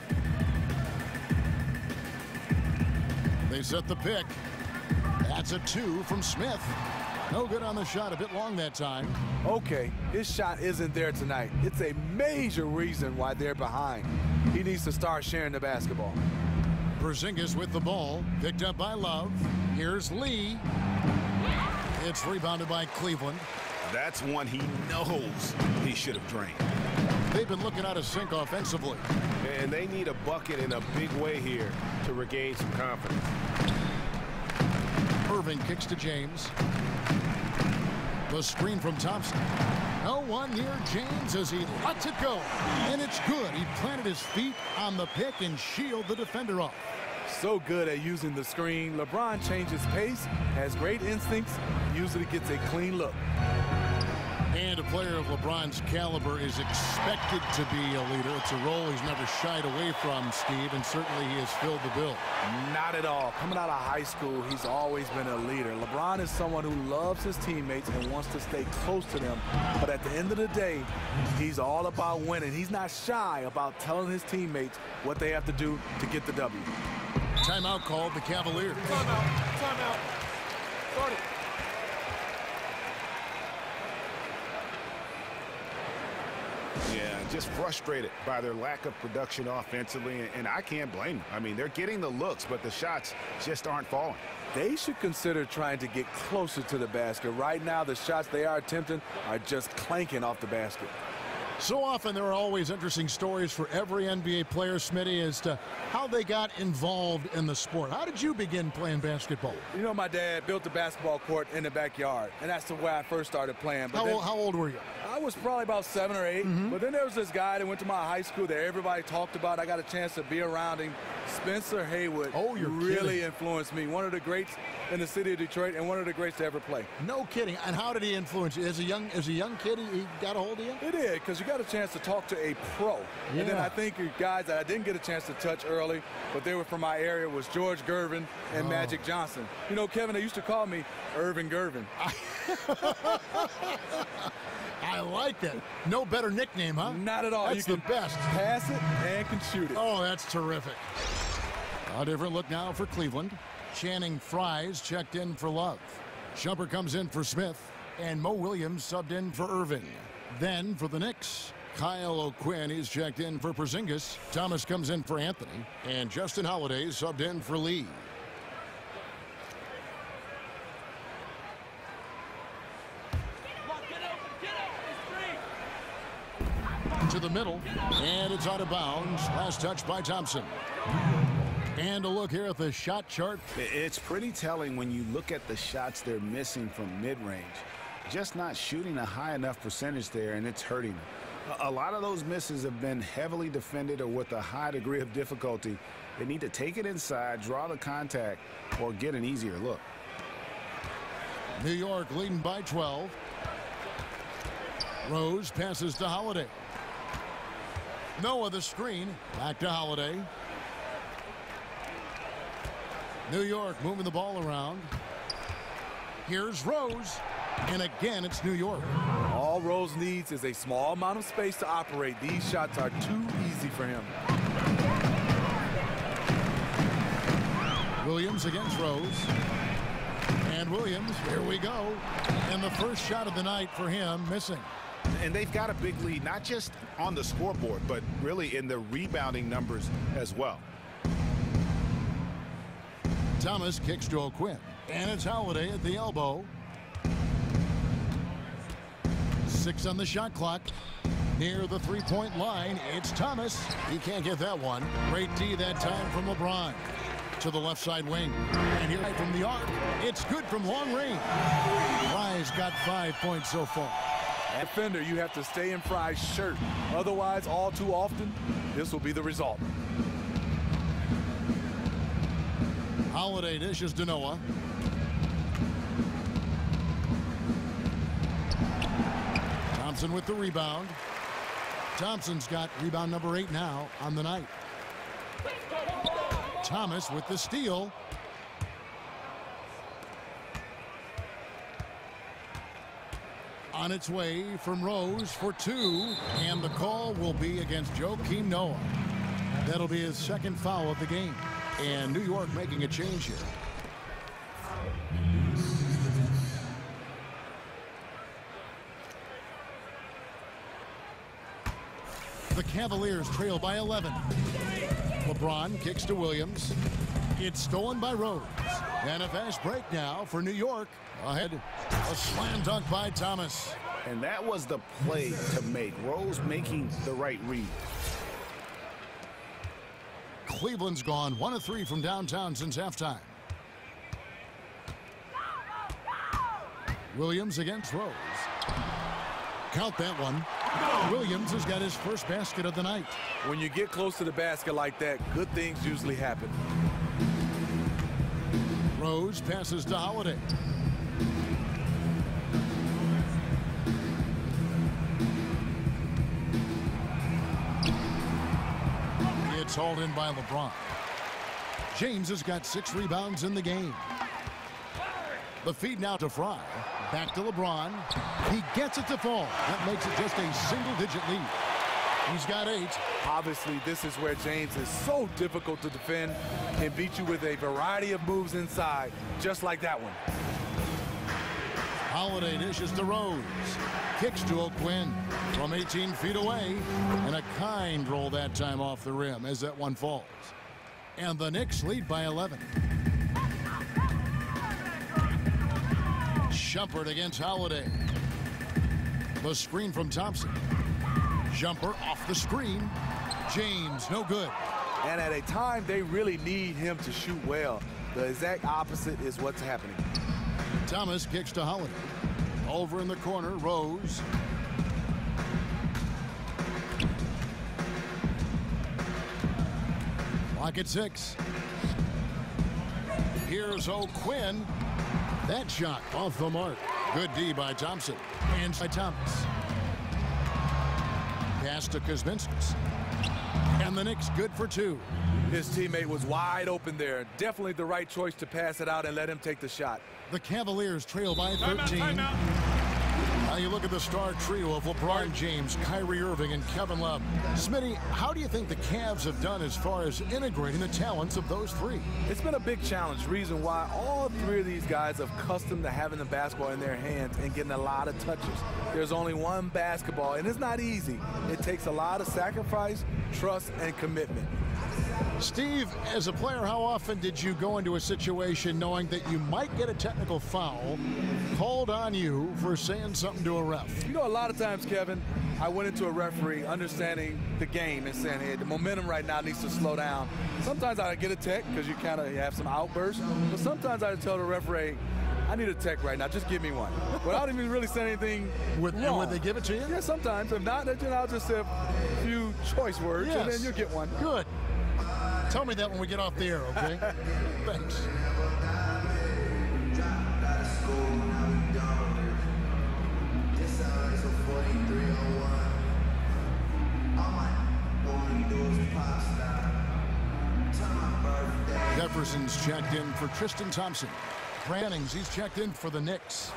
Speaker 5: They set the pick. That's a 2 from Smith. No good on the shot, a bit long that time.
Speaker 6: Okay, his shot isn't there tonight. It's a major reason why they're behind. He needs to start sharing the basketball.
Speaker 5: Porzingis with the ball, picked up by Love. Here's Lee. It's rebounded by Cleveland.
Speaker 10: That's one he knows he should have drained.
Speaker 5: They've been looking out of sync offensively.
Speaker 12: And they need a bucket in a big way here to regain some confidence.
Speaker 5: Irving kicks to James. The screen from Thompson. No one near James as he lets it go. And it's good. He planted his feet on the pick and shielded the defender off.
Speaker 6: So good at using the screen. LeBron changes pace, has great instincts, usually gets a clean look.
Speaker 5: And a player of LeBron's caliber is expected to be a leader. It's a role he's never shied away from, Steve, and certainly he has filled the bill.
Speaker 6: Not at all. Coming out of high school, he's always been a leader. LeBron is someone who loves his teammates and wants to stay close to them. But at the end of the day, he's all about winning. He's not shy about telling his teammates what they have to do to get the W.
Speaker 5: Timeout called the Cavaliers.
Speaker 6: Timeout. Start it.
Speaker 10: Yeah, just frustrated by their lack of production offensively, and I can't blame them. I mean, they're getting the looks, but the shots just aren't falling.
Speaker 6: They should consider trying to get closer to the basket. Right now, the shots they are attempting are just clanking off the basket.
Speaker 5: So often there are always interesting stories for every NBA player, Smitty, as to how they got involved in the sport. How did you begin playing basketball?
Speaker 6: You know, my dad built a basketball court in the backyard, and that's the way I first started playing. But
Speaker 5: how old were you?
Speaker 6: I was probably about 7 or 8. But then there was this guy that went to my high school that everybody talked about. I got a chance to be around him. Spencer Haywood really influenced me. One of the greats in the city of Detroit and one of the greats to ever play.
Speaker 5: No kidding. And how did he influence you? As a young kid, he got a hold of you?
Speaker 6: It did, because you got a chance to talk to a pro. Yeah. And then I think guys that I didn't get a chance to touch early, but they were from my area, was George Gervin and Magic Johnson. You know, Kevin, they used to call me Irvin Gervin.
Speaker 5: I like that. No better nickname, huh?
Speaker 6: Not at all.
Speaker 5: That's
Speaker 6: you
Speaker 5: the best.
Speaker 6: Pass it and can shoot it.
Speaker 5: Oh, that's terrific. A different look now for Cleveland. Channing Frye's checked in for Love. Shumpert comes in for Smith. And Mo Williams subbed in for Irving. Then for the Knicks, Kyle O'Quinn is checked in for Porzingis. Thomas comes in for Anthony. And Justin Holiday subbed in for Lee. To the middle, and it's out of bounds. Last touch by Thompson. And a look here at the shot chart.
Speaker 7: It's pretty telling when you look at the shots they're missing from mid-range. Just not shooting a high enough percentage there, and it's hurting them. A lot of those misses have been heavily defended or with a high degree of difficulty. They need to take it inside, draw the contact, or get an easier look.
Speaker 5: New York leading by 12. Rose passes to Holiday. Noah the screen. Back to Holiday. New York moving the ball around. Here's Rose. And again, it's New York.
Speaker 6: All Rose needs is a small amount of space to operate. These shots are too easy for him.
Speaker 5: Williams against Rose. And Williams, here we go. And the first shot of the night for him, missing.
Speaker 10: And they've got a big lead, not just on the scoreboard, but really in the rebounding numbers as well.
Speaker 5: Thomas kicks to O'Quinn. And it's Holiday at the elbow. 6 on the shot clock. Near the three-point line, it's Thomas. He can't get that one. Great D that time from LeBron. To the left side wing. And here from the arc. It's good from long range. Frye's got 5 points so far.
Speaker 6: Defender, you have to stay in Frye's shirt. Otherwise, all too often, this will be the result.
Speaker 5: Holiday dishes to Noah. Thompson with the rebound. Thompson's got rebound number 8 now on the night. Thomas with the steal. On its way from Rose for 2, and the call will be against Joakim Noah. That'll be his second foul of the game, and New York making a change here. The Cavaliers trail by 11. LeBron kicks to Williams. It's stolen by Rose. And a fast break now for New York. Ahead, a slam dunk by Thomas.
Speaker 10: And that was the play to make. Rose making the right read.
Speaker 5: Cleveland's gone 1 of 3 from downtown since halftime. Williams against Rose. Count that one. Williams has got his first basket of the night.
Speaker 6: When you get close to the basket like that, good things usually happen.
Speaker 5: Rose passes to Holiday. It's hauled in by LeBron. James has got 6 rebounds in the game. The feed now to Fry. Back to LeBron. He gets it to fall. That makes it just a single-digit lead. He's got 8.
Speaker 6: Obviously, this is where James is so difficult to defend and beat you with a variety of moves inside, just like that one.
Speaker 5: Holiday dishes to Rose. Kicks to O'Quinn from 18 feet away. And a kind roll that time off the rim as that one falls. And the Knicks lead by 11. Shumpert against Holiday. The screen from Thompson. Jumper off the screen. James, no good.
Speaker 6: And at a time they really need him to shoot well. The exact opposite is what's happening.
Speaker 5: Thomas kicks to Holiday. Over in the corner, Rose. Clock at 6. Here's O'Quinn. That shot off the mark. Good D by Thompson. And by Thomas. Pass to Kuzminskis. And the Knicks good for 2.
Speaker 6: His teammate was wide open there. Definitely the right choice to pass it out and let him take the shot.
Speaker 5: The Cavaliers trail by 13. Now you look at the star trio of LeBron James, Kyrie Irving, and Kevin Love. Smitty, how do you think the Cavs have done as far as integrating the talents of those 3?
Speaker 6: It's been a big challenge. Reason why all 3 of these guys are accustomed to having the basketball in their hands and getting a lot of touches. There's only one basketball, and it's not easy. It takes a lot of sacrifice, trust, and commitment.
Speaker 5: Steve, as a player, how often did you go into a situation knowing that you might get a technical foul called on you for saying something to a ref?
Speaker 6: You know, a lot of times, Kevin, I went into a referee understanding the game and saying, hey, the momentum right now needs to slow down. Sometimes I get a tech because you kind of have some outbursts, but sometimes I tell the referee, I need a tech right now. Just give me one. Without even really saying anything wrong.
Speaker 5: Would they give it to you?
Speaker 6: Yeah, sometimes. If not, then I'll just say a few choice words, and then you'll get one.
Speaker 5: Good. Tell me that when we get off the air, okay? Thanks. Jefferson's checked in for Tristan Thompson. Brannings, he's checked in for the Knicks.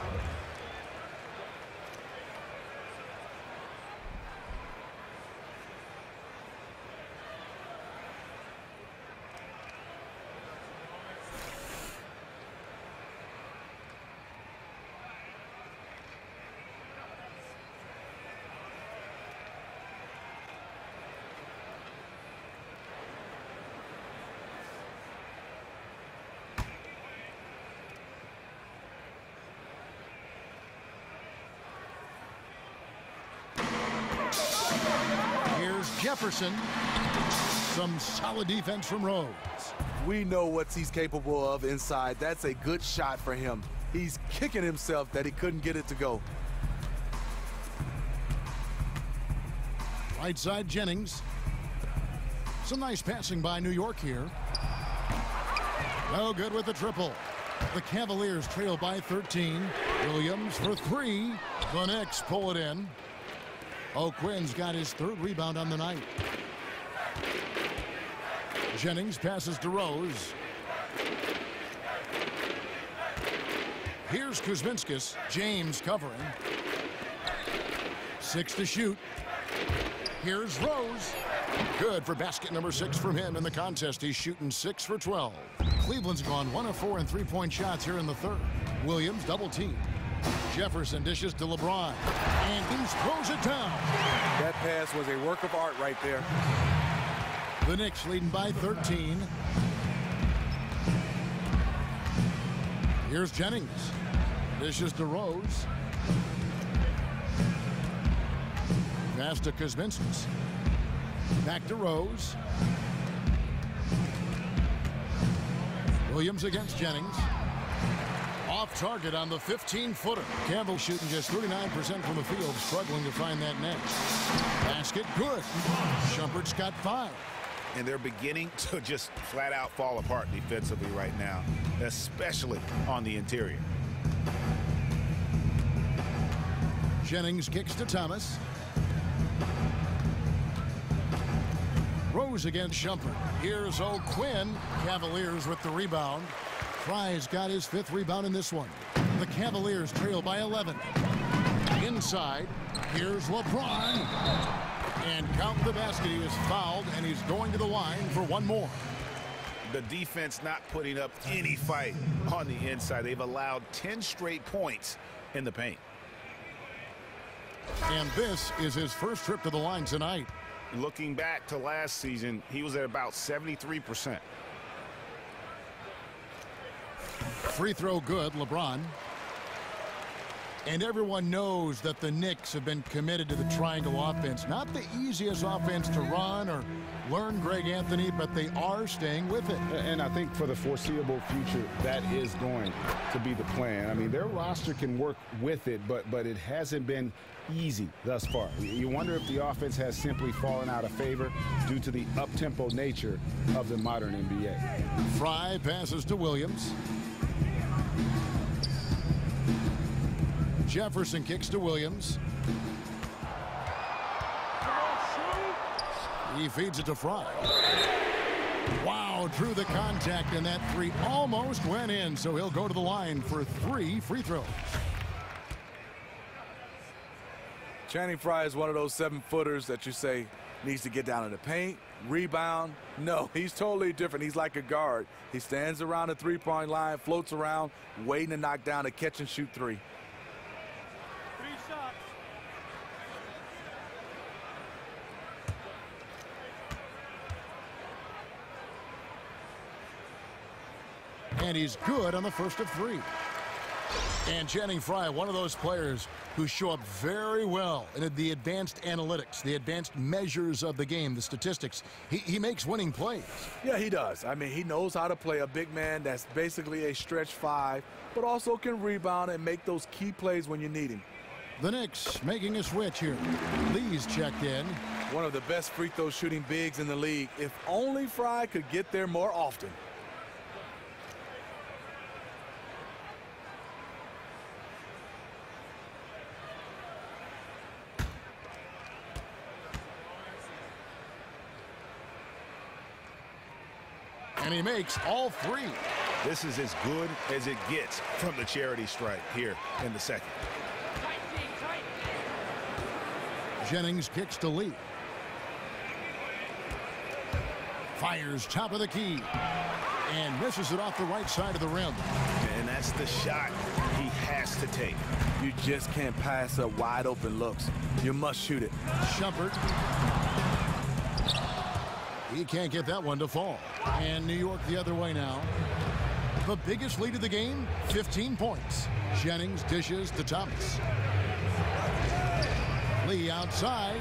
Speaker 5: Jefferson. Some solid defense from Rose.
Speaker 6: We know what he's capable of inside. That's a good shot for him. He's kicking himself that he couldn't get it to go.
Speaker 5: Right side, Jennings. Some nice passing by New York here. No good with the triple. The Cavaliers trail by 13. Williams for 3. The Knicks pull it in. O'Quinn's got his 3rd rebound on the night. Jennings passes to Rose. Here's Kuzminskis. James covering. 6 to shoot. Here's Rose. Good for basket number 6 from him in the contest. He's shooting 6 for 12. Cleveland's gone 1 of 4 in three-point shots here in the third. Williams double team. Jefferson dishes to LeBron, and he throws it down.
Speaker 6: That pass was a work of art right there.
Speaker 5: The Knicks leading by 13. Here's Jennings. Dishes to Rose. Pass to Kuzminskis. Back to Rose. Williams against Jennings. Off target on the 15-footer. Campbell shooting just 39% from the field, struggling to find that net. Basket good. Shumpert's got 5.
Speaker 10: And they're beginning to just flat out fall apart defensively right now, especially on the interior.
Speaker 5: Jennings kicks to Thomas. Rose against Shumpert. Here's O'Quinn. Cavaliers with the rebound. Fry's got his 5th rebound in this one. The Cavaliers trail by 11. Inside, here's LeBron. And count the basket. He is fouled, and he's going to the line for one more.
Speaker 10: The defense not putting up any fight on the inside. They've allowed 10 straight points in the paint.
Speaker 5: And this is his first trip to the line tonight.
Speaker 10: Looking back to last season, he was at about 73%.
Speaker 5: Free throw good, LeBron. And everyone knows that the Knicks have been committed to the triangle offense. Not the easiest offense to run or learn Greg Anthony, but they are staying with it.
Speaker 7: And I think for the foreseeable future, that is going to be the plan. I mean, their roster can work with it, but it hasn't been easy thus far. You wonder if the offense has simply fallen out of favor due to the up-tempo nature of the modern NBA.
Speaker 5: Fry passes to Williams. Jefferson kicks to Williams. He feeds it to Fry. Wow, drew the contact, and that 3 almost went in, so he'll go to the line for 3 free throws.
Speaker 6: Channing Frye is one of those 7-footers that you say needs to get down in the paint, rebound. No, he's totally different. He's like a guard. He stands around the 3-point line, floats around, waiting to knock down a catch-and-shoot 3.
Speaker 5: And he's good on the first of 3. And Channing Frye, one of those players who show up very well in the advanced analytics, the advanced measures of the game, the statistics. He makes winning plays.
Speaker 6: Yeah, he does. I mean, he knows how to play a big man that's basically a stretch 5, but also can rebound and make those key plays when you need him.
Speaker 5: The Knicks making a switch here. Lee's checked in.
Speaker 6: One of the best free throw shooting bigs in the league. If only Frye could get there more often.
Speaker 5: And he makes all 3.
Speaker 10: This is as good as it gets from the charity stripe here in the second.
Speaker 5: Jennings kicks to Lee. Fires top of the key. And misses it off the right side of the rim.
Speaker 10: And that's the shot he has to take.
Speaker 6: You just can't pass up wide open looks. You must shoot it.
Speaker 5: Shumpert. He can't get that one to fall. And New York the other way now. The biggest lead of the game, 15 points. Jennings dishes to Thomas. Lee outside.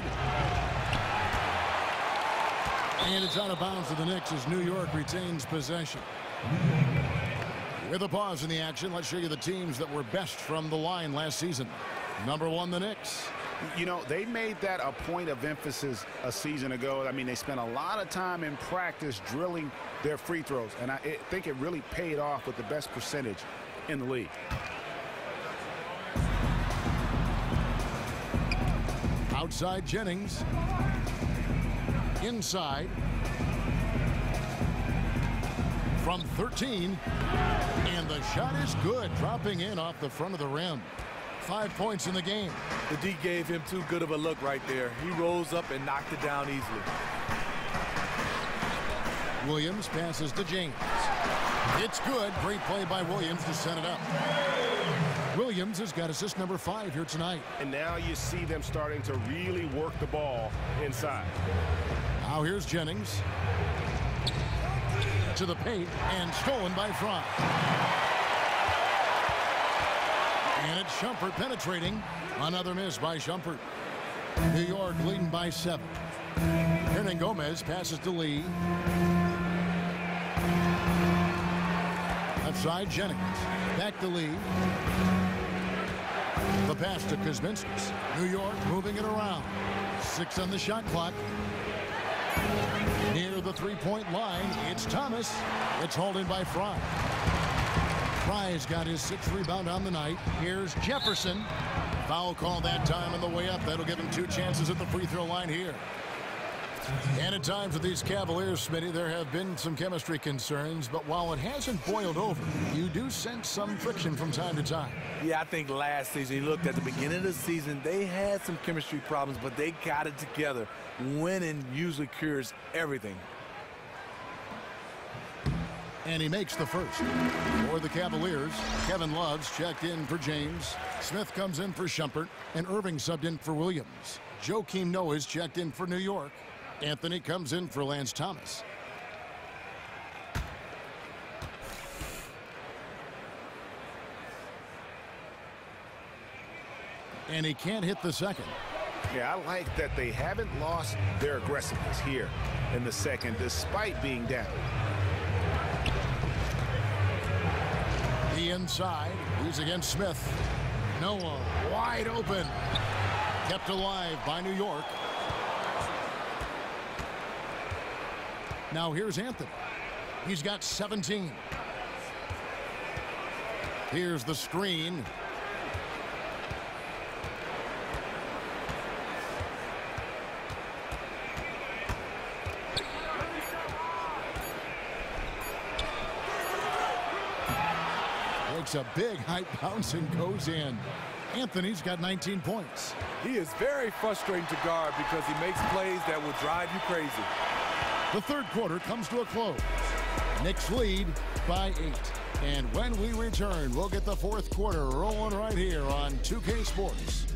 Speaker 5: And it's out of bounds to the Knicks as New York retains possession. With a pause in the action, let's show you the teams that were best from the line last season. Number 1, the Knicks.
Speaker 10: You know, they made that a point of emphasis a season ago. I mean, they spent a lot of time in practice drilling their free throws, and I think it really paid off with the best percentage in the league.
Speaker 5: Outside Jennings. Inside. From 13. And the shot is good, dropping in off the front of the rim. 5 points in the game.
Speaker 6: The D gave him too good of a look right there. He rose up and knocked it down easily.
Speaker 5: Williams passes to James. It's good. Great play by Williams to set it up. Williams has got assist number 5 here tonight.
Speaker 12: And now you see them starting to really work the ball inside.
Speaker 5: Now here's Jennings. To the paint and stolen by Fry. And it's Shumpert penetrating. Another miss by Shumpert. New York leading by 7. Hernangomez passes to Lee. Left side, Jennings. Back to Lee. The pass to Kuzminskis. New York moving it around. 6 on the shot clock. Near the three-point line, it's Thomas. It's hauled in by Fry. Fry's got his 6th rebound on the night. Here's Jefferson. Foul call that time on the way up. That'll give him 2 chances at the free throw line here. And at times with these Cavaliers, Smitty, there have been some chemistry concerns, but while it hasn't boiled over, you do sense some friction from time to time.
Speaker 6: Yeah, I think last season, you looked at the beginning of the season, they had some chemistry problems, but they got it together. Winning usually cures everything.
Speaker 5: And he makes the first. For the Cavaliers, Kevin Love's checked in for James. Smith comes in for Shumpert, and Irving subbed in for Williams. Joakim Noah's checked in for New York. Anthony comes in for Lance Thomas. And he can't hit the second.
Speaker 10: Yeah, I like that they haven't lost their aggressiveness here in the second, despite being down.
Speaker 5: The inside, he's against Smith. Noah wide open. Kept alive by New York. Now here's Anthony. He's got 17. Here's the screen. Takes a big high bounce and goes in. Anthony's got 19 points.
Speaker 6: He is very frustrating to guard because he makes plays that will drive you crazy.
Speaker 5: The third quarter comes to a close. Knicks lead by 8. And when we return, we'll get the fourth quarter rolling right here on 2K Sports.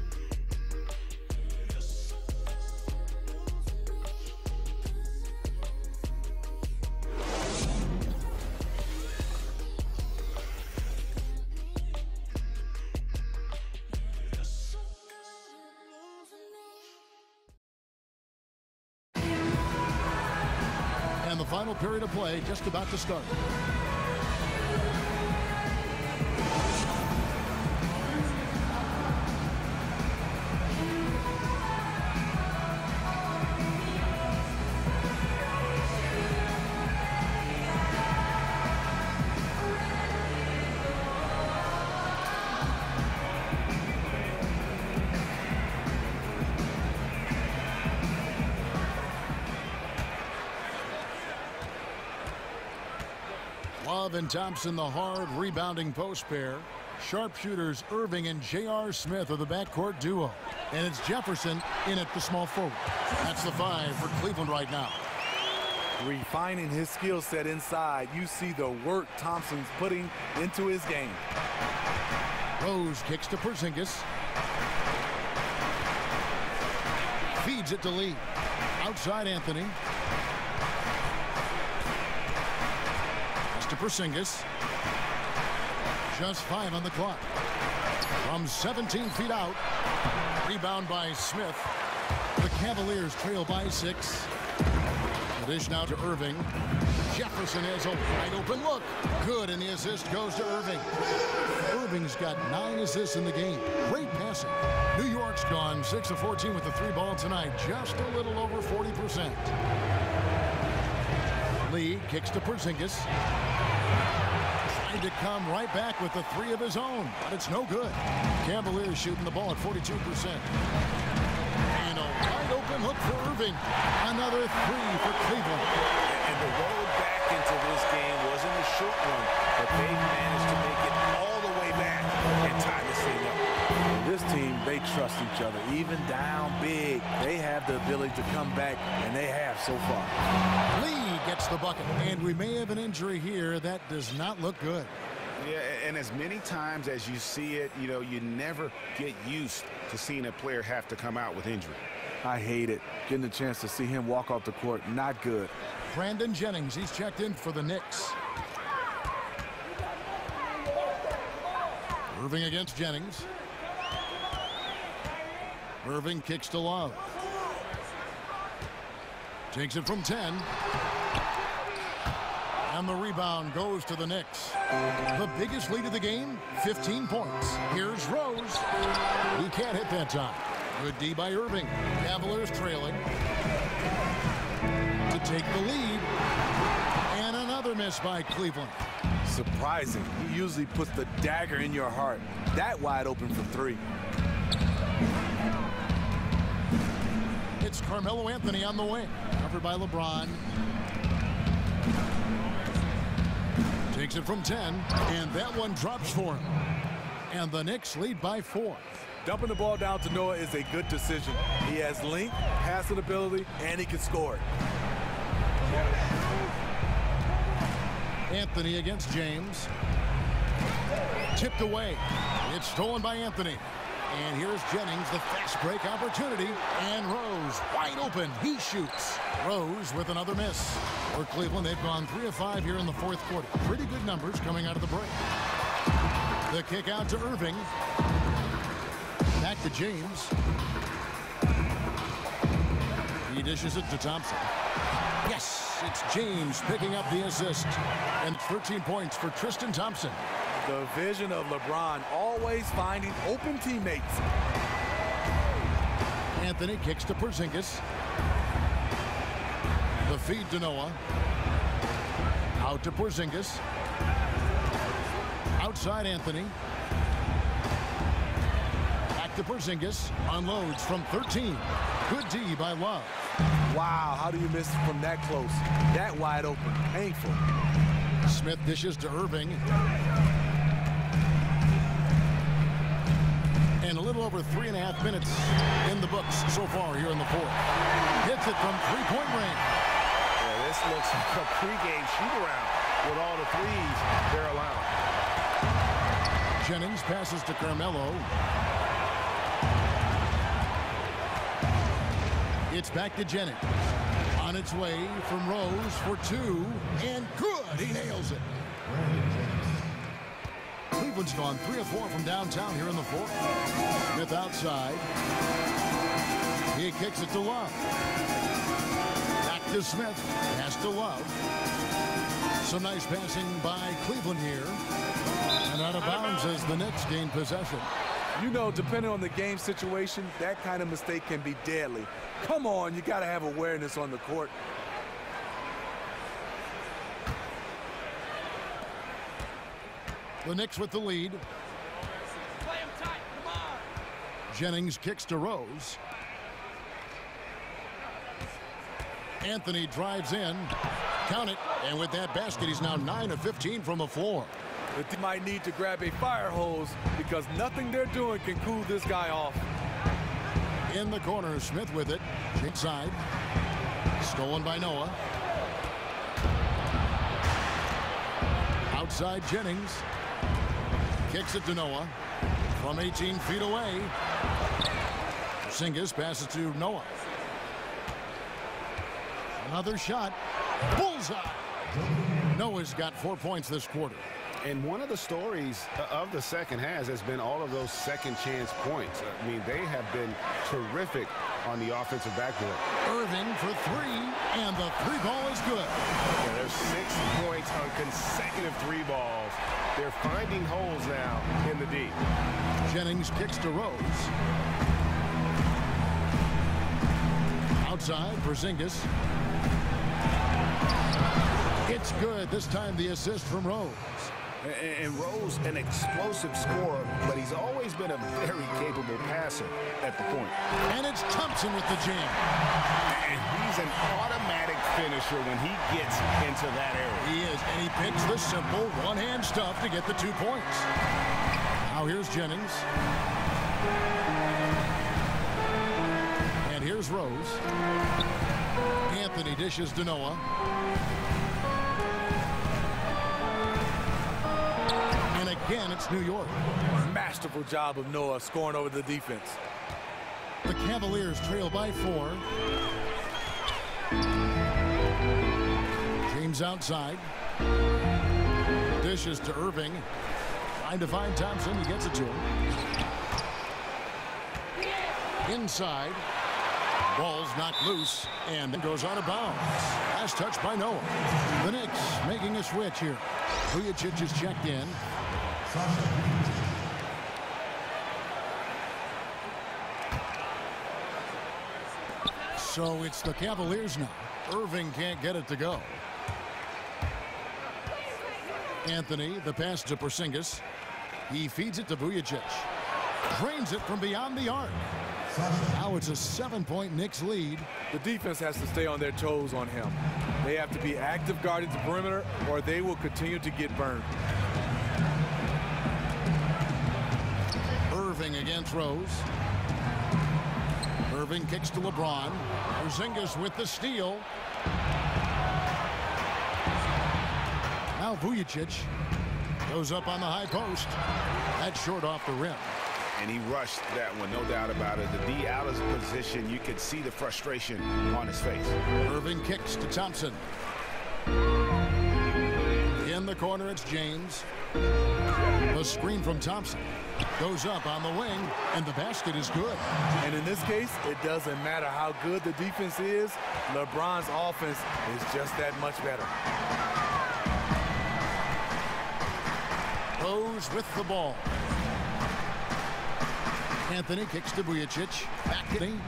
Speaker 5: And the final period of play just about to start. Love and Thompson, the hard rebounding post pair. Sharpshooters Irving and J.R. Smith are the backcourt duo. And it's Jefferson in at the small forward. That's the 5 for Cleveland right now.
Speaker 6: Refining his skill set inside, you see the work Thompson's putting into his game.
Speaker 5: Rose kicks to Porzingis. Feeds it to Lee. Outside Anthony. To Porzingis. Just 5 on the clock. From 17 feet out. Rebound by Smith. The Cavaliers trail by 6. The dish now to Irving. Jefferson has a wide open look. Good, and the assist goes to Irving. Irving's got 9 assists in the game. Great passing. New York's gone 6 of 14 with the 3 ball tonight. Just a little over 40%. Lee kicks to Porzingis. Trying to come right back with the 3 of his own, but it's no good. Cavaliers shooting the ball at 42%. And a wide open look for Irving. Another 3 for Cleveland.
Speaker 12: And the road back into this game wasn't a short one, but they managed to make it all the way back and tie this thing up.
Speaker 6: This team, they trust each other. Even down big, they have the ability to come back, and they have so far.
Speaker 5: Lee gets the bucket, and we may have an injury here. That does not look good.
Speaker 10: Yeah, and as many times as you see it, you know, you never get used to seeing a player have to come out with injury.
Speaker 6: I hate it. Getting a chance to see him walk off the court, not good.
Speaker 5: Brandon Jennings, he's checked in for the Knicks. Irving against Jennings. Irving kicks to Love. Takes it from 10. And the rebound goes to the Knicks. The biggest lead of the game, 15 points. Here's Rose. He can't hit that time. Good D by Irving. Cavaliers trailing to take the lead. And another miss by Cleveland.
Speaker 6: Surprising. He usually puts the dagger in your heart. That wide open for three.
Speaker 5: It's Carmelo Anthony on the wing. Covered by LeBron. Takes it from 10, and that one drops for him. And the Knicks lead by 4.
Speaker 6: Dumping the ball down to Noah is a good decision. He has length, passing ability, and he can score it.
Speaker 5: Anthony against James. Tipped away. It's stolen by Anthony. And here's Jennings, the fast break opportunity. And Rose wide open. He shoots. Rose with another miss. For Cleveland, they've gone 3 of 5 here in the fourth quarter. Pretty good numbers coming out of the break. The kick out to Irving. Back to James. He dishes it to Thompson. Yes, it's James picking up the assist. And 13 points for Tristan Thompson.
Speaker 6: The vision of LeBron, always finding open teammates.
Speaker 5: Anthony kicks to Porzingis. The feed to Noah. Out to Porzingis. Outside Anthony. Back to Porzingis. Unloads from 13. Good D by Love.
Speaker 6: Wow, how do you miss from that close? That wide open. Painful.
Speaker 5: Smith dishes to Irving. And a little over 3.5 minutes in the books so far here in the fourth. Hits it from three-point range.
Speaker 12: Yeah, this looks like a pregame shoot-around with all the threes they're allowing.
Speaker 5: Jennings passes to Carmelo. It's back to Jennings. On its way from Rose for 2. And good. He nails it. Cleveland's gone 3 of 4 from downtown here in the fourth. Smith outside. He kicks it to Love. Back to Smith. Pass to Love. Some nice passing by Cleveland here. And out of bounds as the Knicks gain possession.
Speaker 6: You know, depending on the game situation, that kind of mistake can be deadly. Come on, you got to have awareness on the court.
Speaker 5: The Knicks with the lead.
Speaker 13: Play him tight. Come on.
Speaker 5: Jennings kicks to Rose. Anthony drives in. Count it. And with that basket, he's now 9 of 15 from the floor.
Speaker 6: But they might need to grab a fire hose because nothing they're doing can cool this guy off.
Speaker 5: In the corner, Smith with it. Inside. Stolen by Noah. Outside Jennings. Kicks it to Noah. From 18 feet away. Porzingis passes to Noah. Another shot. Bullseye. Noah's got 4 points this quarter.
Speaker 10: And one of the stories of the second half has been all of those second chance points. I mean, they have been terrific on the offensive backboard.
Speaker 5: Irving for 3, and the 3 ball is good.
Speaker 12: Yeah, there's 6 points on consecutive 3 balls. They're finding holes now in the D.
Speaker 5: Jennings kicks to Rose. Outside, Porzingis. It's good. This time the assist from Rose.
Speaker 10: And Rose, an explosive scorer, but he's always been a very capable passer at the point.
Speaker 5: And it's Thompson with the jam.
Speaker 10: And he's an automatic finisher when he gets into that area.
Speaker 5: He is, and he picks the simple one-hand stuff to get the 2 points. Now here's Jennings. And here's Rose. Anthony dishes to Noah. And again, it's New York.
Speaker 6: Masterful job of Noah scoring over the defense.
Speaker 5: The Cavaliers trail by 4. James outside. Dishes to Irving. Trying to find Thompson. He gets it to him. Inside. Ball's knocked loose and goes out of bounds. Last touch by Noah. The Knicks making a switch here. Vujacic is checked in. So it's the Cavaliers now. Irving can't get it to go. Anthony, the pass to Porzingis. He feeds it to Vujacic. Drains it from beyond the arc. Now it's a 7-point Knicks lead.
Speaker 6: The defense has to stay on their toes on him. They have to be active guarding the perimeter or they will continue to get burned.
Speaker 5: Irving against Rose. Irving kicks to LeBron. Porzingis with the steal. Now Vujacic goes up on the high post. That's short off the rim.
Speaker 10: And he rushed that one, no doubt about it. The D out of position, you could see the frustration on his face.
Speaker 5: Irving kicks to Thompson. In the corner, it's James. The screen from Thompson goes up on the wing, and the basket is good.
Speaker 6: And in this case, it doesn't matter how good the defense is. LeBron's offense is just that much better.
Speaker 5: Rose with the ball. Anthony kicks to Vujacic. Back to him.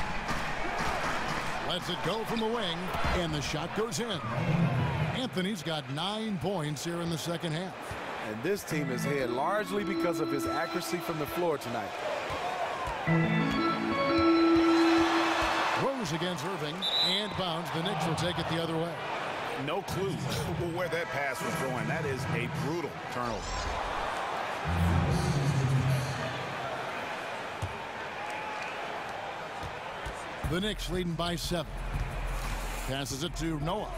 Speaker 5: Lets it go from the wing, and the shot goes in. Anthony's got 9 points here in the second half.
Speaker 6: And this team is ahead largely because of his accuracy from the floor tonight.
Speaker 5: Rose against Irving, and bounds. The Knicks will take it the other way.
Speaker 10: No clue where that pass was going. That is a brutal turnover.
Speaker 5: The Knicks leading by 7. Passes it to Noah.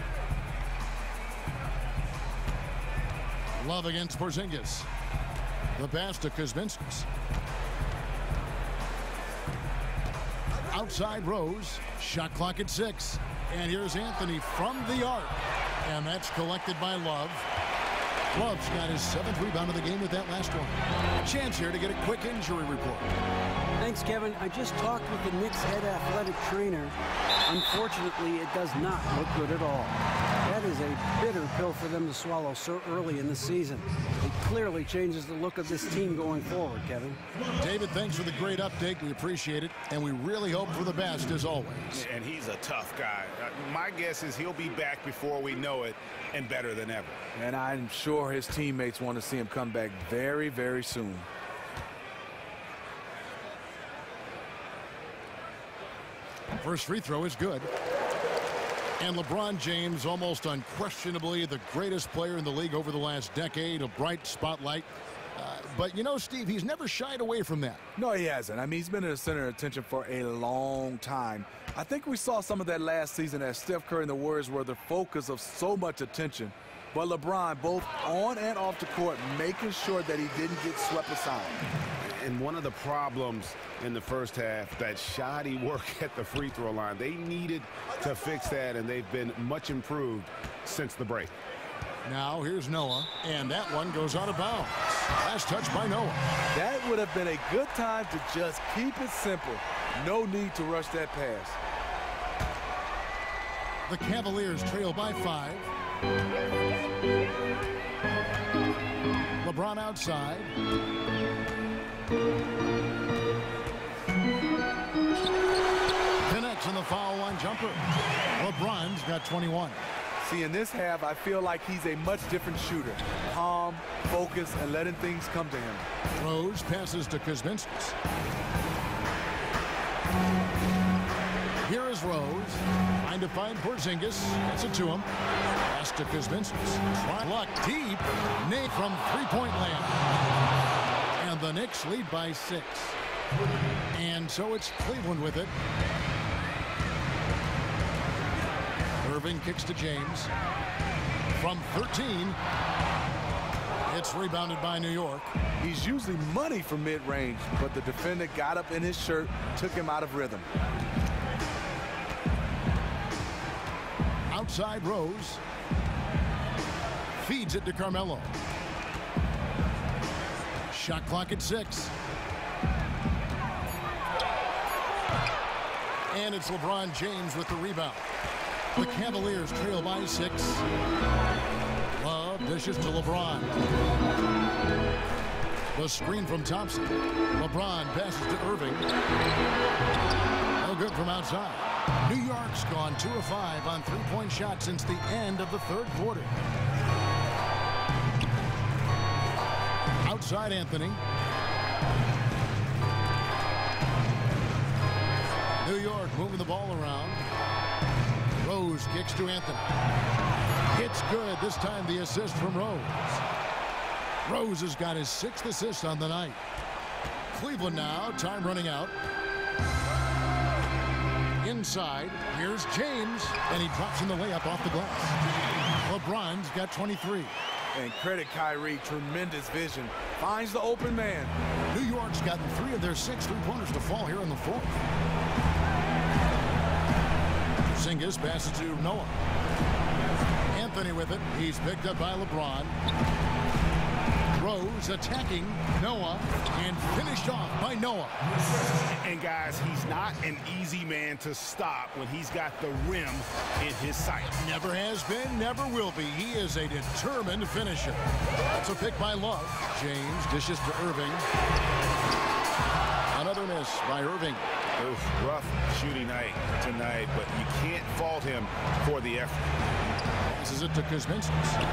Speaker 5: Love against Porzingis. The pass to Kuzminskas. Outside Rose. Shot clock at 6. And here's Anthony from the arc. And that's collected by Love. Love's got his 7th rebound of the game with that last one. A chance here to get a quick injury report.
Speaker 8: Thanks, Kevin. I just talked with the Knicks head athletic trainer. Unfortunately, it does not look good at all. That is a bitter pill for them to swallow so early in the season. It clearly changes the look of this team going forward, Kevin.
Speaker 5: David, thanks for the great update. We appreciate it, and we really hope for the best as always.
Speaker 10: And he's a tough guy. My guess is he'll be back before we know it and better than ever.
Speaker 6: And I'm sure his teammates want to see him come back very, very soon.
Speaker 5: First free throw is good. And LeBron James, almost unquestionably the greatest player in the league over the last decade, a bright spotlight. But, you know, Steve, he's never shied away from that.
Speaker 6: No, he hasn't. I mean, he's been in the center of attention for a long time. I think we saw some of that last season as Steph Curry and the Warriors were the focus of so much attention. But LeBron, both on and off the court, making sure that he didn't get swept aside.
Speaker 10: And one of the problems in the first half, that shoddy work at the free throw line. They needed to fix that, and they've been much improved since the break.
Speaker 5: Now here's Noah, and that one goes out of bounds. Last touch by Noah. That
Speaker 6: would have been a good time to just keep it simple. No need to rush that pass.
Speaker 5: The Cavaliers trail by 5. LeBron outside. Connects on the foul line jumper. LeBron's got 21.
Speaker 6: See, in this half, I feel like he's a much different shooter. Calm, focused, and letting things come to him.
Speaker 5: Rose passes to Kuzminskas. Here is Rose. Trying to find Porzingis. Gets it to him. Pass to Kuzminskas. Luck deep. Nate from three-point land. And the Knicks lead by 6. And so it's Cleveland with it. Irving kicks to James. From 13, it's rebounded by New York.
Speaker 6: He's usually money from mid-range, but the defender got up in his shirt, took him out of rhythm.
Speaker 5: Outside Rose. Feeds it to Carmelo. Shot clock at 6. And it's LeBron James with the rebound. The Cavaliers trail by 6. Love dishes to LeBron. The screen from Thompson. LeBron passes to Irving. No good from outside. New York's gone 2 of 5 on three-point shots since the end of the third quarter. Outside Anthony. New York moving the ball around. Rose kicks to Anthony. It's good. This time the assist from Rose. Rose has got his 6th assist on the night. Cleveland now. Time running out. Inside. Here's James. And he drops in the layup off the glass. LeBron's got 23.
Speaker 6: And credit Kyrie. Tremendous vision. Finds the open man.
Speaker 5: New York's gotten 3 of their 6 three-pointers to fall here in the fourth. Porzingis passes to Noah. Anthony with it. He's picked up by LeBron. Rose attacking Noah and finished off by Noah.
Speaker 10: And guys, he's not an easy man to stop when he's got the rim in his sight.
Speaker 5: Never has been, never will be. He is a determined finisher. That's a pick by Love. James dishes to Irving. Another miss by Irving.
Speaker 10: Oof, rough shooting night tonight, but you can't fault him for the effort.
Speaker 5: This is it to Kuzminskis.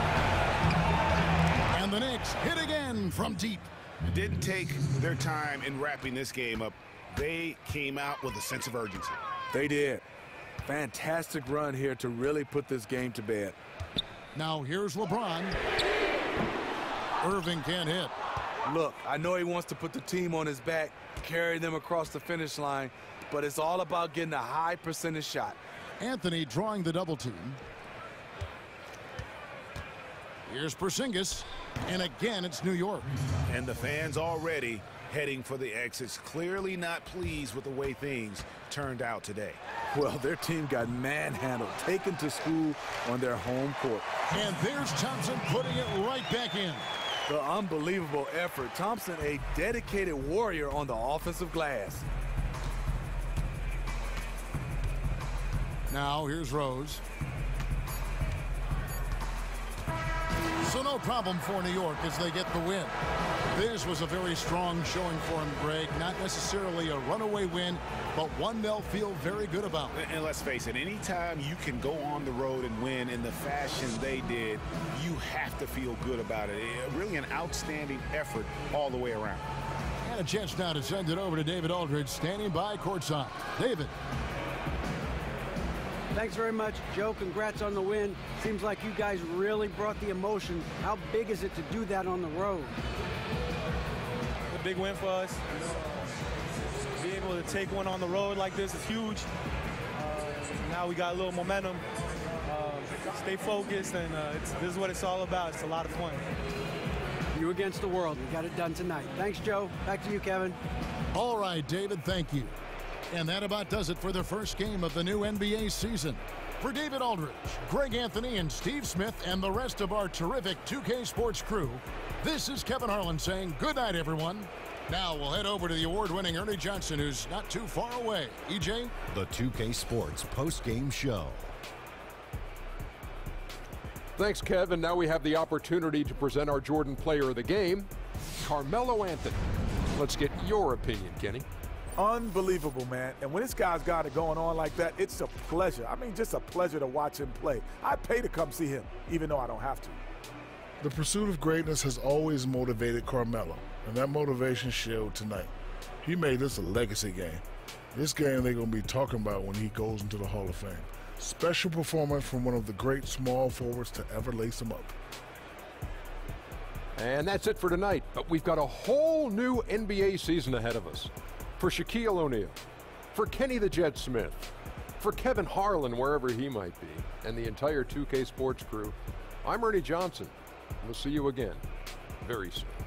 Speaker 5: And the Knicks hit again from deep.
Speaker 10: It didn't take their time in wrapping this game up. They came out with a sense of urgency.
Speaker 6: They did. Fantastic run here to really put this game to bed.
Speaker 5: Now here's LeBron. Irving can't hit.
Speaker 6: Look, I know he wants to put the team on his back, carry them across the finish line, but it's all about getting a high percentage shot.
Speaker 5: Anthony drawing the double team. Here's Porzingis, and again it's New York.
Speaker 10: And the fans already heading for the exits, clearly not pleased with the way things turned out today.
Speaker 6: Well, their team got manhandled, taken to school on their home court.
Speaker 5: And there's Thompson putting it right back in.
Speaker 6: The unbelievable effort. Thompson, a dedicated warrior on the offensive glass.
Speaker 5: Now here's Rose. So no problem for New York as they get the win. This was a very strong showing for him, Greg. Not necessarily a runaway win, but one they'll feel very good about.
Speaker 10: And let's face it, anytime you can go on the road and win in the fashion they did, you have to feel good about it. Really an outstanding effort all the way around.
Speaker 5: And a chance now to send it over to David Aldridge, standing by courtside. David.
Speaker 8: Thanks very much, Joe. Congrats on the win. Seems like you guys really brought the emotion. How big is it to do that on the road?
Speaker 11: A big win for us. Be able to take one on the road like this is huge. Now we got a little momentum. Stay focused, and this is what it's all about. It's a lot of fun.
Speaker 8: You against the world. We got it done tonight. Thanks, Joe. Back to you, Kevin.
Speaker 5: All right, David, thank you. And that about does it for the first game of the new NBA season. For David Aldridge, Greg Anthony, and Steve Smith, and the rest of our terrific 2K Sports crew, this is Kevin Harlan saying good night, everyone. Now we'll head over to the award-winning Ernie Johnson, who's not too far away. EJ?
Speaker 1: The 2K Sports post-game show.
Speaker 2: Thanks, Kevin. Now we have the opportunity to present our Jordan Player of the Game, Carmelo Anthony. Let's get your opinion, Kenny.
Speaker 4: Unbelievable, man. And when this guy's got it going on like that, it's a pleasure. I mean, just a pleasure to watch him play. I'd pay to come see him, even though I don't have to.
Speaker 3: The pursuit of greatness has always motivated Carmelo, and that motivation showed tonight. He made this a legacy game. This game they're going to be talking about when he goes into the Hall of Fame. Special performance from one of the great small forwards to ever lace him up.
Speaker 2: And that's it for tonight, but we've got a whole new NBA season ahead of us. For Shaquille O'Neal, for Kenny the Jet Smith, for Kevin Harlan, wherever he might be, and the entire 2K Sports crew, I'm Ernie Johnson. We'll see you again very soon.